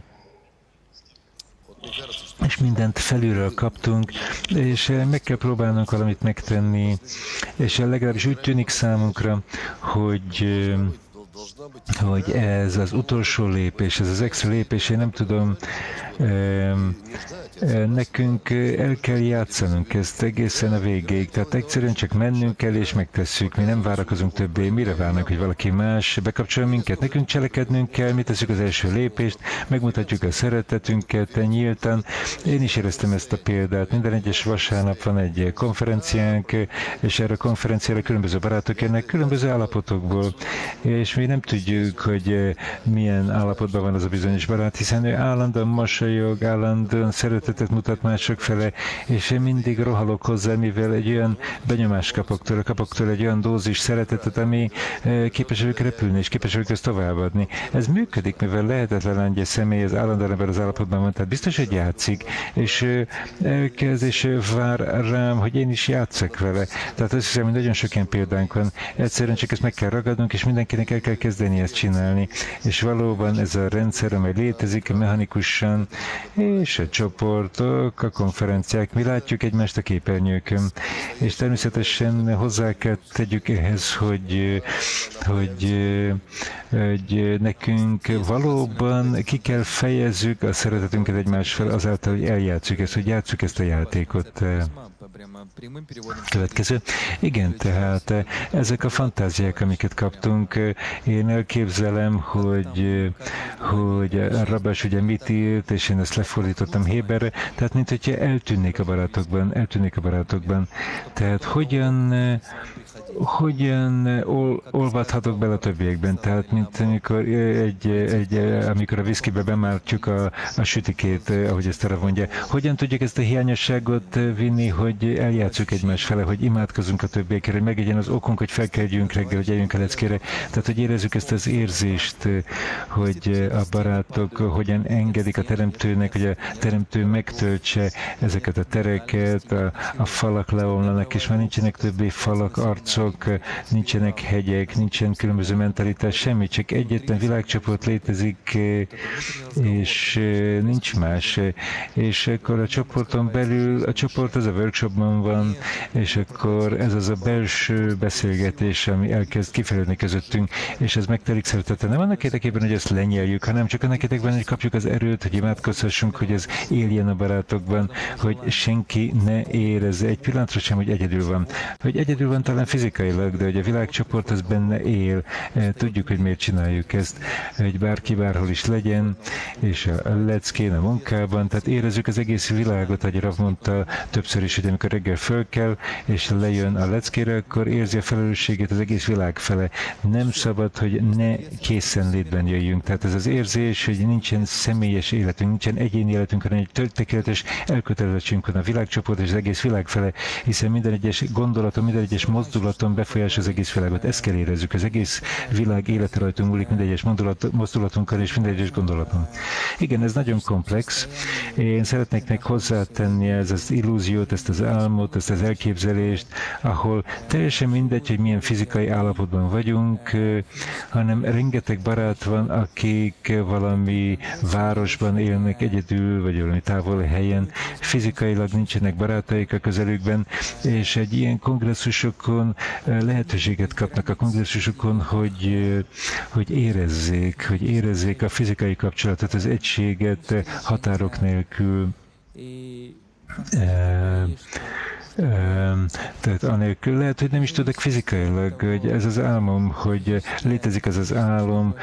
és mindent felülről kaptunk, és meg kell próbálnunk valamit megtenni, és legalábbis úgy tűnik számunkra, hogy ez az utolsó lépés, ez az extra lépés, én nem tudom, nekünk el kell játszanunk ezt egészen a végéig, tehát egyszerűen csak mennünk kell és megtesszük, mi nem várakozunk többé, mire várnak, hogy valaki más bekapcsol minket, nekünk cselekednünk kell, mi tesszük az első lépést, megmutatjuk a szeretetünket nyíltan. Én is éreztem ezt a példát, minden egyes vasárnap van egy konferenciánk, és erre a konferenciára különböző barátok jönnek, különböző állapotokból, és mi nem tudjuk, hogy milyen állapotban van az a bizonyos barát, hiszen ő állandóan mosolyog, állandóan szeretetet mutat mások fele, és én mindig rohalok hozzá, mivel egy olyan benyomást kapok tőle egy olyan dózis szeretetet, ami képes vagyok repülni, és képes vagyok ezt továbbadni. Ez működik, mivel lehetetlen, hogy egy személy az állandóan ebben az állapotban van, tehát biztos, hogy játszik, és elkezd, és vár rám, hogy én is játszak vele. Tehát azt hiszem, hogy nagyon sok ilyen példánk van. Egyszerűen csak ezt meg kell ragadnunk, és mindenkinek el kell kezdeni ezt csinálni. És valóban ez a rendszer, amely létezik mechanikusan, és a csoportok, a konferenciák, mi látjuk egymást a képernyőkön. És természetesen hozzá kell tegyük ehhez, hogy nekünk valóban ki kell fejezzük a szeretetünket egymás fel azáltal, hogy eljátszuk ezt, hogy játsszuk ezt a játékot. Következő. Igen, tehát ezek a fantáziák, amiket kaptunk, én elképzelem, hogy Rabás ugye mit írt, és én ezt lefordítottam Héberre, tehát mint hogyha eltűnnék a barátokban. Tehát hogyan olvadhatok bele a többiekben? Tehát, mint amikor a viszkibe bemártjuk a sütikét, ahogy ezt arra mondja. Hogyan tudjuk ezt a hiányosságot vinni, hogy eljátszuk egymás fele, hogy imádkozunk a többiekre, hogy megegyen az okunk, hogy felkeljünk reggel, hogy eljünk a leckére. Tehát, hogy érezzük ezt az érzést, hogy a barátok hogyan engedik a teremtőnek, hogy a teremtő megtöltse ezeket a tereket, a falak leomlanak, és már nincsenek többé falak, arcok, nincsenek hegyek, nincsen különböző mentalitás, semmi, csak egyetlen világcsoport létezik, és nincs más. És akkor a csoporton belül, a csoport az a workshopban van, és akkor ez az a belső beszélgetés, ami elkezd kifejlődni közöttünk, és ez megtelik szeretettel. Nem annak érdekében, hogy ezt lenyeljük, hanem csak annak érdekében, hogy kapjuk az erőt, hogy imádkozhassunk, hogy ez éljen a barátokban, hogy senki ne érezze egy pillanatra sem, hogy egyedül van. Hogy egyedül van talán fizikailag, fizikailag, de hogy a világcsoport az benne él. Tudjuk, hogy miért csináljuk ezt, hogy bárki bárhol is legyen, és a leckén, a munkában, tehát érezzük az egész világot, ahogy Rav mondta többször is, hogy amikor reggel föl kell, és lejön a leckére, akkor érzi a felelősséget az egész világ fele. Nem szabad, hogy ne készenlétben jöjjünk. Tehát ez az érzés, hogy nincsen személyes életünk, nincsen egyéni életünk, hanem egy tökéletes elkötelezettségünk van a világcsoport és az egész világ fele, hiszen minden egyes gondolaton, minden egyes mozdulaton befolyásolja az egész világot. Ezt kell érezzük. Az egész világ élete rajtunk múlik minden egyes mozdulatunkon és minden egyes gondolaton. Igen, ez nagyon komplex. Én szeretnék még hozzátenni ez az illúziót, ezt az álmot, ezt az elképzelést, ahol teljesen mindegy, hogy milyen fizikai állapotban vagyunk, hanem rengeteg barát van, akik valami városban élnek egyedül, vagy valami távol helyen, fizikailag nincsenek barátaik a közelükben, és egy ilyen kongresszusokon lehetőséget kapnak a kongresszusokon, hogy érezzék a fizikai kapcsolatot, az egységet határok nélkül. Tehát anélkül lehet, hogy nem is tudok fizikailag, hogy ez az álmom, hogy létezik az az álom,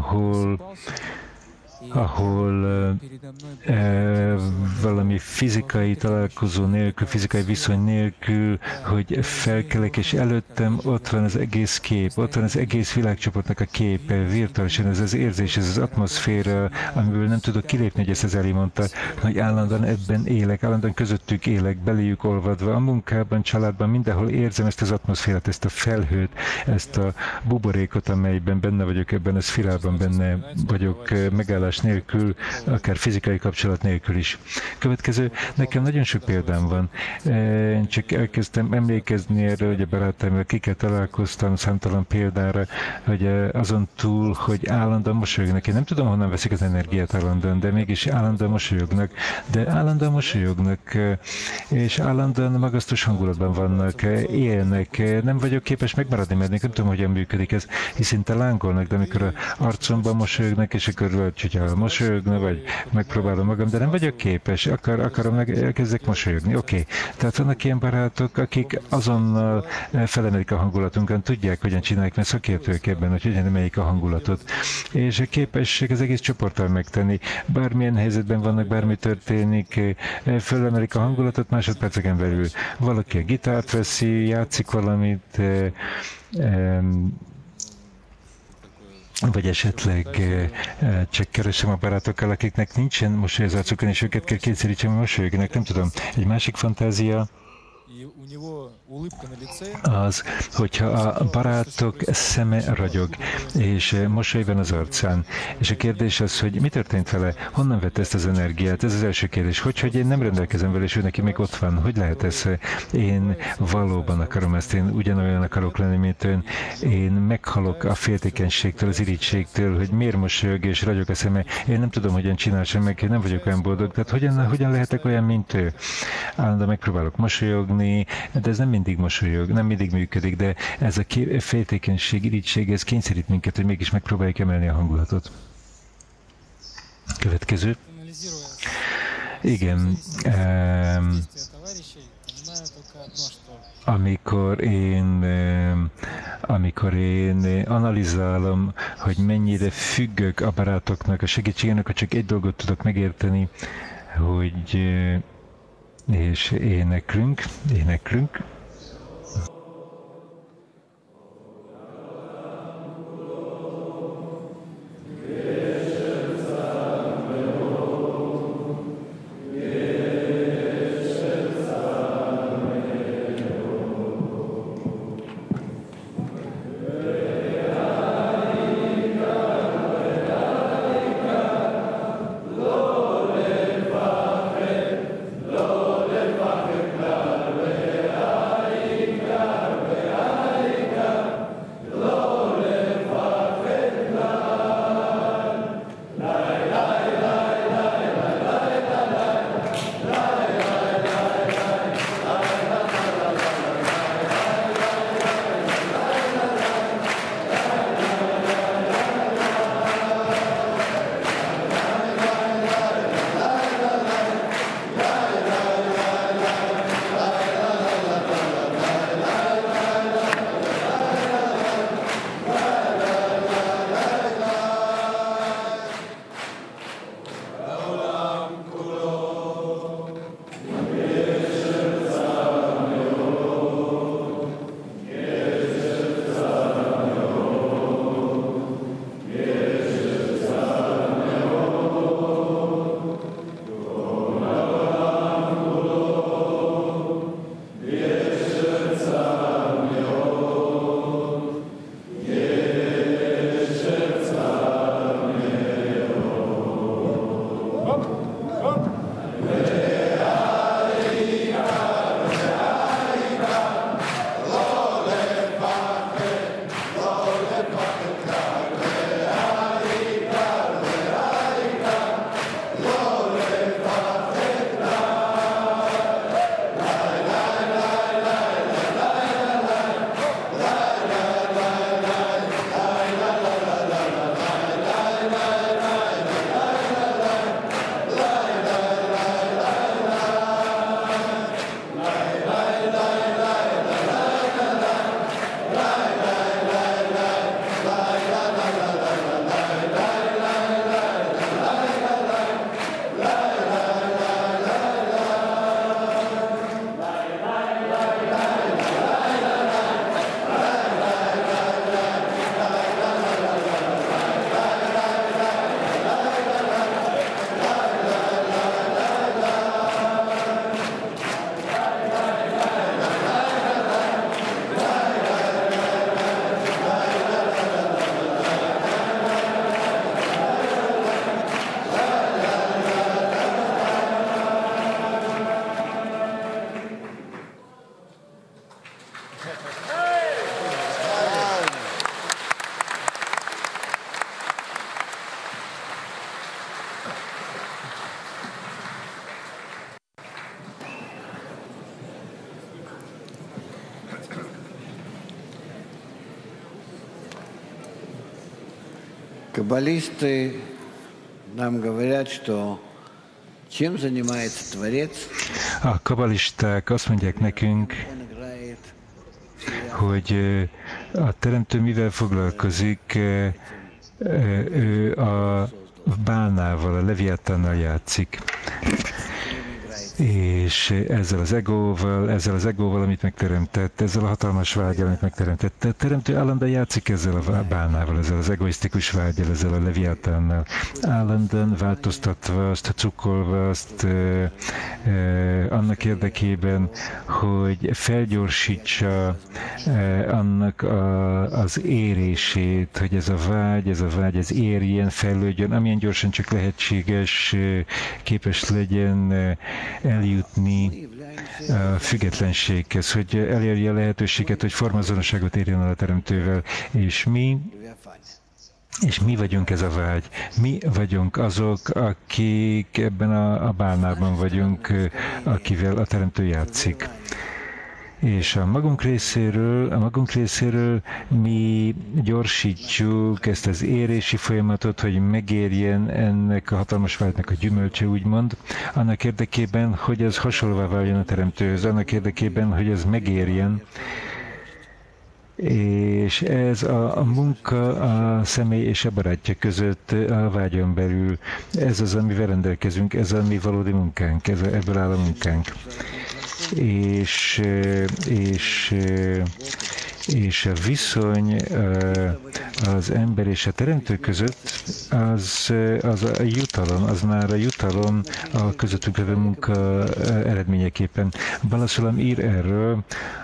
ahol valami fizikai találkozó nélkül, fizikai viszony nélkül, hogy felkelek, és előttem ott van az egész kép, ott van az egész világcsoportnak a képe, virtuálisan ez az érzés, ez az atmoszféra, amiből nem tudok kilépni, hogy ezt az Eli mondta, hogy állandóan ebben élek, állandóan közöttük élek, beléjük olvadva, a munkában, családban, mindenhol érzem ezt az atmoszférát, ezt a felhőt, ezt a buborékot, amelyben benne vagyok, ebben a szférában benne vagyok, megállás nélkül, akár fizikai kapcsolat nélkül is. Következő, nekem nagyon sok példám van. Én csak elkezdtem emlékezni erre, hogy a barátaimmal kikkel találkoztam, számtalan példára, hogy azon túl, hogy állandóan mosolyognak. Én nem tudom, honnan veszik az energiát állandóan, de mégis állandóan mosolyognak, és állandóan magasztos hangulatban vannak, élnek. Nem vagyok képes megmaradni, mert nem tudom, hogyan működik ez, hiszen te lángolnak, de amikor a arcomban mosolyognak, és akkor hogyha mosolyogna, vagy megpróbálom magam, de nem vagyok képes, akarom elkezdek mosolyogni. Oké. Tehát vannak ilyen barátok, akik azonnal felemelik a hangulatunkat, tudják, hogyan csinálják, mert szakértők ebben, hogy hogyan emeljék a hangulatot. És képesek az egész csoporttal megtenni. Bármilyen helyzetben vannak, bármi történik, fölemelik a hangulatot másodperceken belül. Valaki a gitárt veszi, játszik valamit, vagy esetleg csak keresem a barátokkal, akiknek nincsen mosoly az arcukon, és őket kell kényszerítsem, hogy mosolyogjanak, nem tudom. Egy másik fantázia az, hogyha a barátok szeme ragyog, és mosoly van az arcán, és a kérdés az, hogy mi történt vele, honnan vett ezt az energiát, ez az első kérdés, hogy én nem rendelkezem vele, és ő neki még ott van, hogy lehet ez, én valóban akarom ezt, én ugyanolyan akarok lenni, mint ön, én meghalok a féltékenységtől, az irítségtől, hogy miért mosolyog és ragyog a szeme, én nem tudom, hogyan csinálsam meg, én nem vagyok olyan boldog, tehát hogyan lehetek olyan, mint ő. Állandóan megpróbálok mosolyogni, de ez nem mindig mosolyog, nem mindig működik, de ez a féltékenység, irítség, ez kényszerít minket, hogy mégis megpróbáljuk emelni a hangulatot. Következő. Igen. Amikor én analizálom, hogy mennyire függök a barátoknak, a segítségének, hogy csak egy dolgot tudok megérteni, hogy és éneklünk. Каббалисты нам говорят, что чем занимается Творец, A kabalisták azt mondják nekünk, он играет hogy a teremtő mivel foglalkozik, ő a bálnával, a leviátánnal játszik. És ezzel az egóval, amit megteremtett, ezzel a hatalmas vágyal, amit megteremtett. A teremtő állandóan játszik ezzel a bálnával, ezzel az egoisztikus vágyal, ezzel a leviátánnal. Állandóan változtatva azt, cukkolva azt annak érdekében, hogy felgyorsítsa annak az érését, hogy ez a vágy, ez érjen, fejlődjön, amilyen gyorsan csak lehetséges, képes legyen eljutni a függetlenséghez, hogy elérje a lehetőséget, hogy formazonosságot érjen el a teremtővel, és mi vagyunk ez a vágy. Mi vagyunk azok, akik ebben a bálnában vagyunk, akivel a teremtő játszik. És a magunk részéről mi gyorsítjuk ezt az érési folyamatot, hogy megérjen ennek a hatalmas vágynak a gyümölcse, úgymond, annak érdekében, hogy ez hasonlóvá váljon a teremtőhöz, annak érdekében, hogy ez megérjen. És ez a munka a személy és a barátja között a vágyon belül. Ez az, amivel rendelkezünk, ez a mi valódi munkánk, ebből áll a munkánk. És a viszony az ember és a teremtő között az a jutalom, az már a jutalom a közöttünk levő munka eredményeképpen. Balaszulam ír erről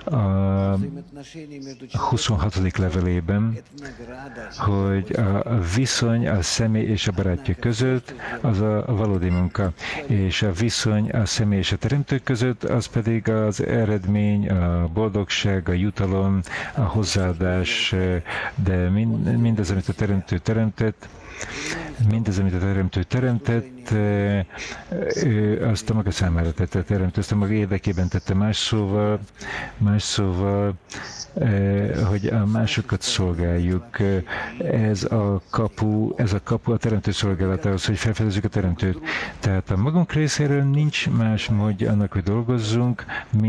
a 26. levelében, hogy a viszony a személy és a barátja között az a valódi munka, és a viszony a személy és a teremtő között az pedig az eredmény, a boldogság, a jutalom, a hozzáadás, de mindez, amit a teremtő teremtett, ő azt a maga számára tette, a teremtő azt a maga érdekében tette, más szóval, hogy a másokat szolgáljuk. Ez a kapu a teremtő szolgálatához, hogy felfedezzük a teremtőt. Tehát a magunk részéről nincs más módja annak, hogy dolgozzunk,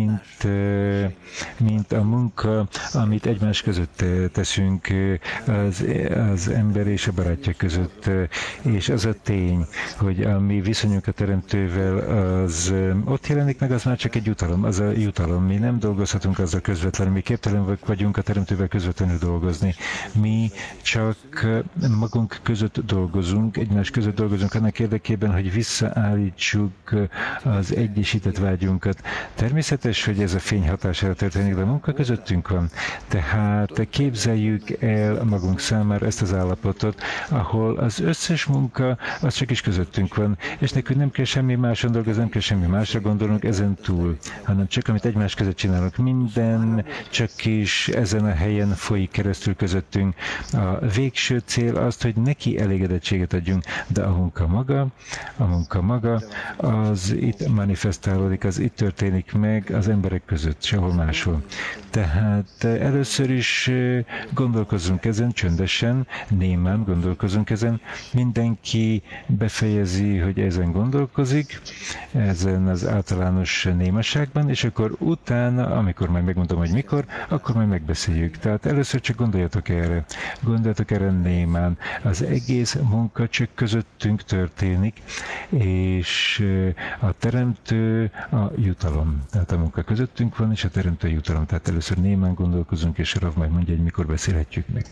mint a munka, amit egymás között teszünk, az ember és a barátja között. És az a tény, hogy a mi viszonyunk a teremtővel, az ott jelenik meg, az már csak egy jutalom, az a jutalom. Mi nem dolgozhatunk azzal közvetlenül, mi képtelen vagyunk a teremtővel közvetlenül dolgozni. Mi csak magunk között dolgozunk, egymás között dolgozunk annak érdekében, hogy visszaállítsuk az egyesített vágyunkat. Természetes, hogy ez a fény hatására történik, de a munka közöttünk van. Tehát képzeljük el magunk számára ezt az állapotot, ahol az összes munka az csak is közöttünk van, és nekünk nem kell semmi máson dolgozni, nem kell semmi másra gondolnunk ezen túl, hanem csak amit egymás között csinálunk. Minden csak is ezen a helyen folyik keresztül közöttünk. A végső cél az, hogy neki elégedettséget adjunk, de a munka maga, az itt manifestálódik, az itt történik meg az emberek között, sehol máshol. Tehát először is gondolkozzunk ezen csöndesen, némán gondolkozunk ezen, mindenki befejezi, hogy ezen gondolkozik, ezen az általános némaságban, és akkor utána, amikor majd megmondom, hogy mikor, akkor majd megbeszéljük. Tehát először csak gondoljatok erre némán. Az egész munka csak közöttünk történik, és a teremtő a jutalom. Tehát a munka közöttünk van, és a teremtő a jutalom. Tehát először némán gondolkozunk, és Rav majd mondja, hogy mikor beszélhetjük meg.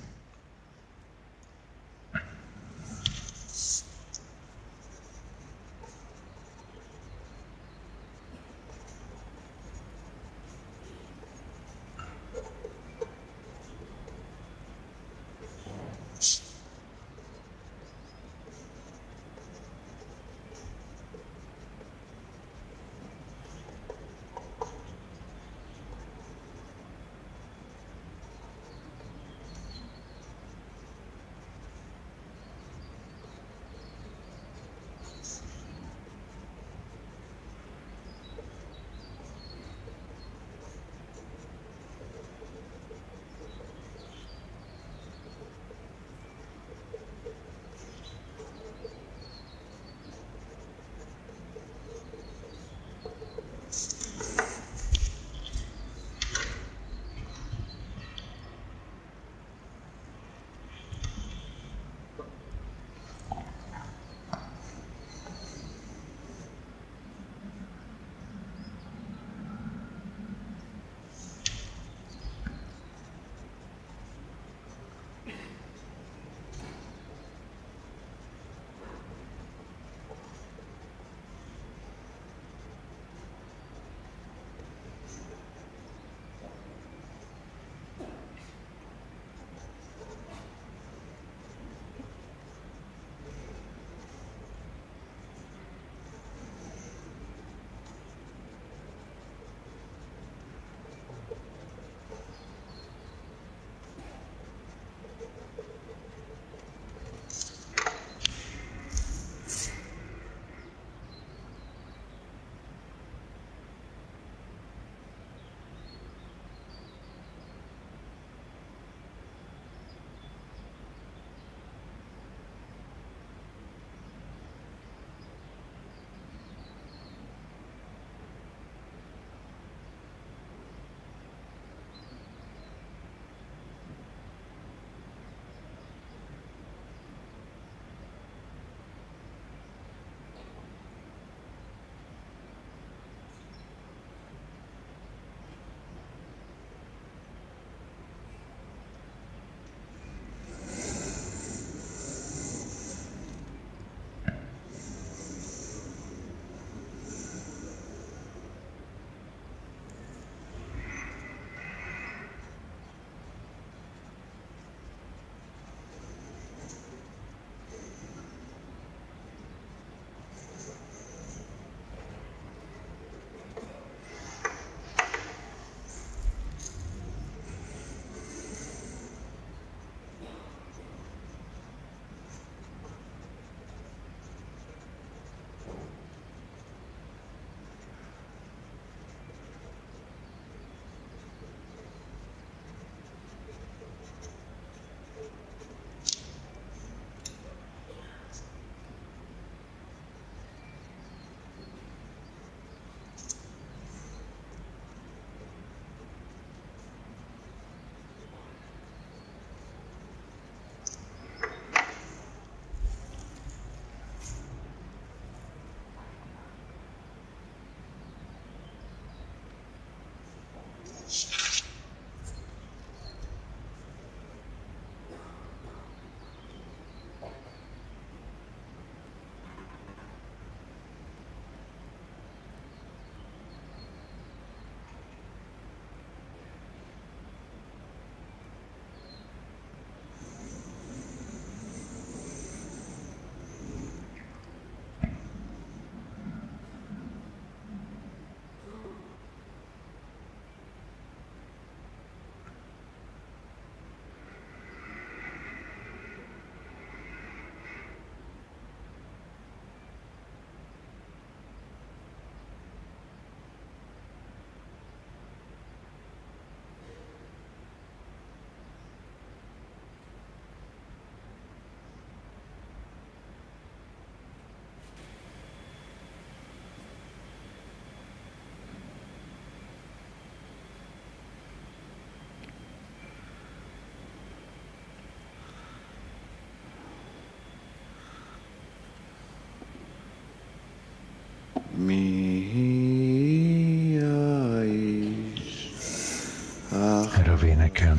kell.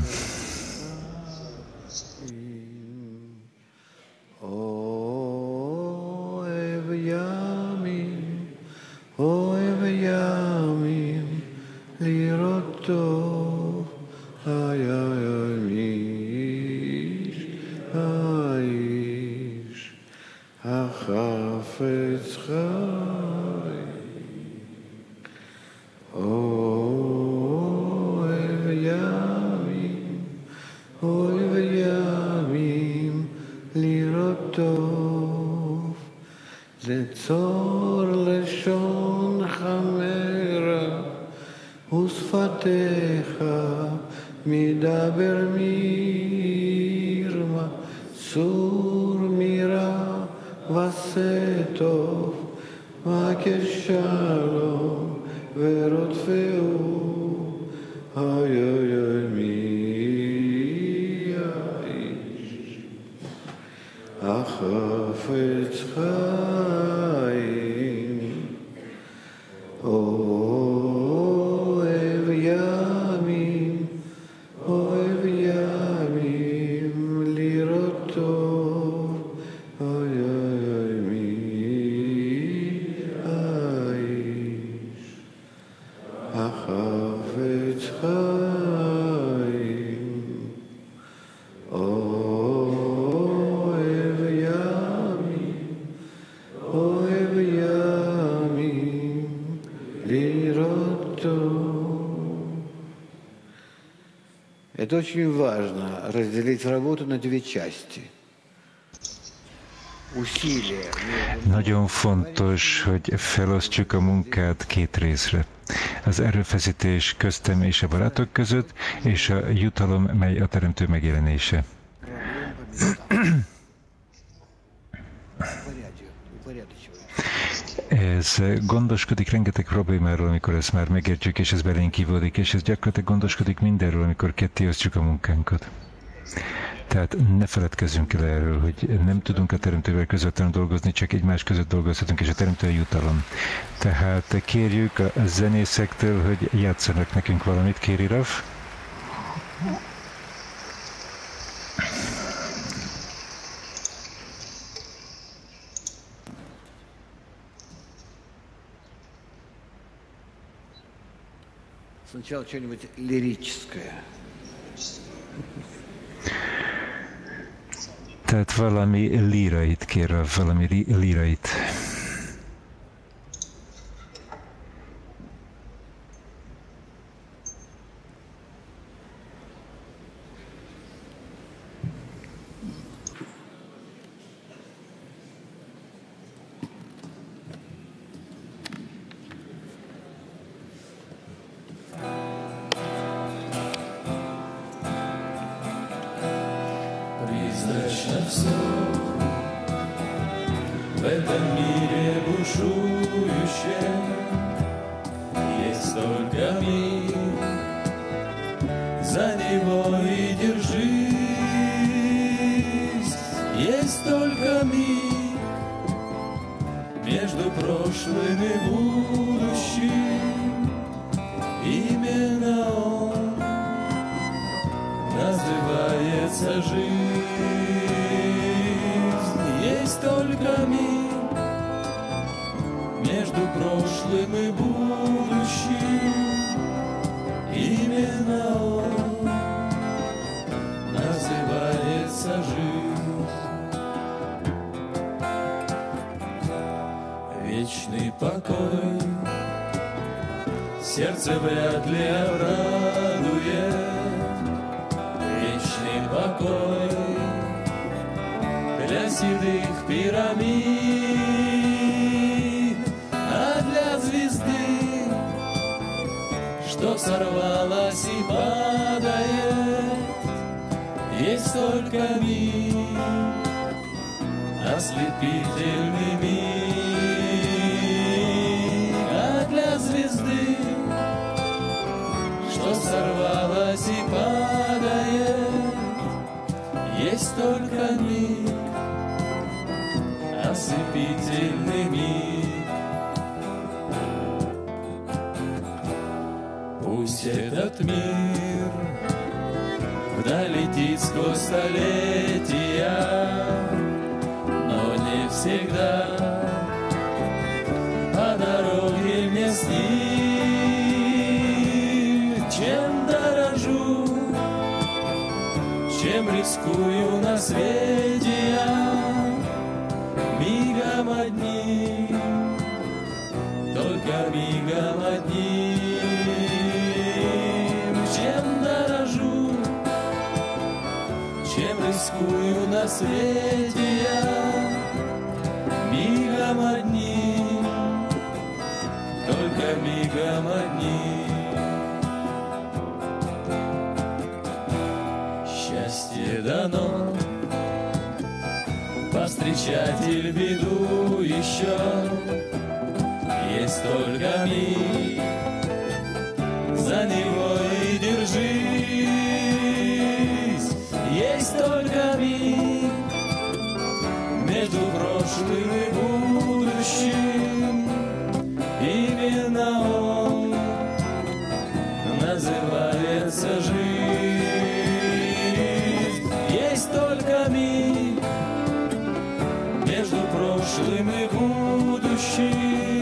לצור לשון חמרה ושפתיך מדבר מרמה סור מרע ועשה טוב מבקש שלום ורודפהו היי מי האיש החפץ חיים אוהב ימים לראות טוב אוי מי האיש החפץ חיים אוהב ימים לראות טוב. Это очень важно, разделить работу на две части. Усилия. Nagyon fontos, hogy felosztjuk a munkát két részre. Az erőfeszítés köztem és a barátok között, és a jutalom, mely a teremtő megjelenése. Ez gondoskodik rengeteg problémáról, amikor ezt már megértjük, és ez belénk kivódik, és ez gyakorlatilag gondoskodik mindenről, amikor ketté osztjuk a munkánkat. Tehát ne feledkezzünk el erről, hogy nem tudunk a teremtővel közvetlenül dolgozni, csak egymás között dolgozhatunk, és a teremtő a jutalom. Tehát kérjük a zenészektől, hogy játszanak nekünk valamit, kéri Raf. Сначала что-нибудь лирическое. Tehát valami lírait kér, valami lírait. В этом мире бушующем есть только миг, за него и держись. Есть только миг между прошлым и будущим. Именно он называется жизнь. Есть только миг между прошлым и будущим. Именно он называется жизнь. Вечный покой сердце вряд ли обрадует. Вечный покой для седых пирамид, а для звезды, что сорвалась и падает, есть только миг, ослепительный миг, а для звезды, что сорвалась и падает, есть только миг, ослепительный миг. Пусть этот мир Правда летит сквозь столетия, но не всегда по дороге мне с ним. Чем дорожу, чем рискую на свете я, мигом одним, только мигом одним. Чем дорожу, чем рискую на свете я, мигом одним, только мигом одним. Счастье дано повстречать или беду еще, есть только миг, за него и держись. Есть только миг между прошлым и будущим, именно он называется жизнь. Есть только миг между прошлым и будущим,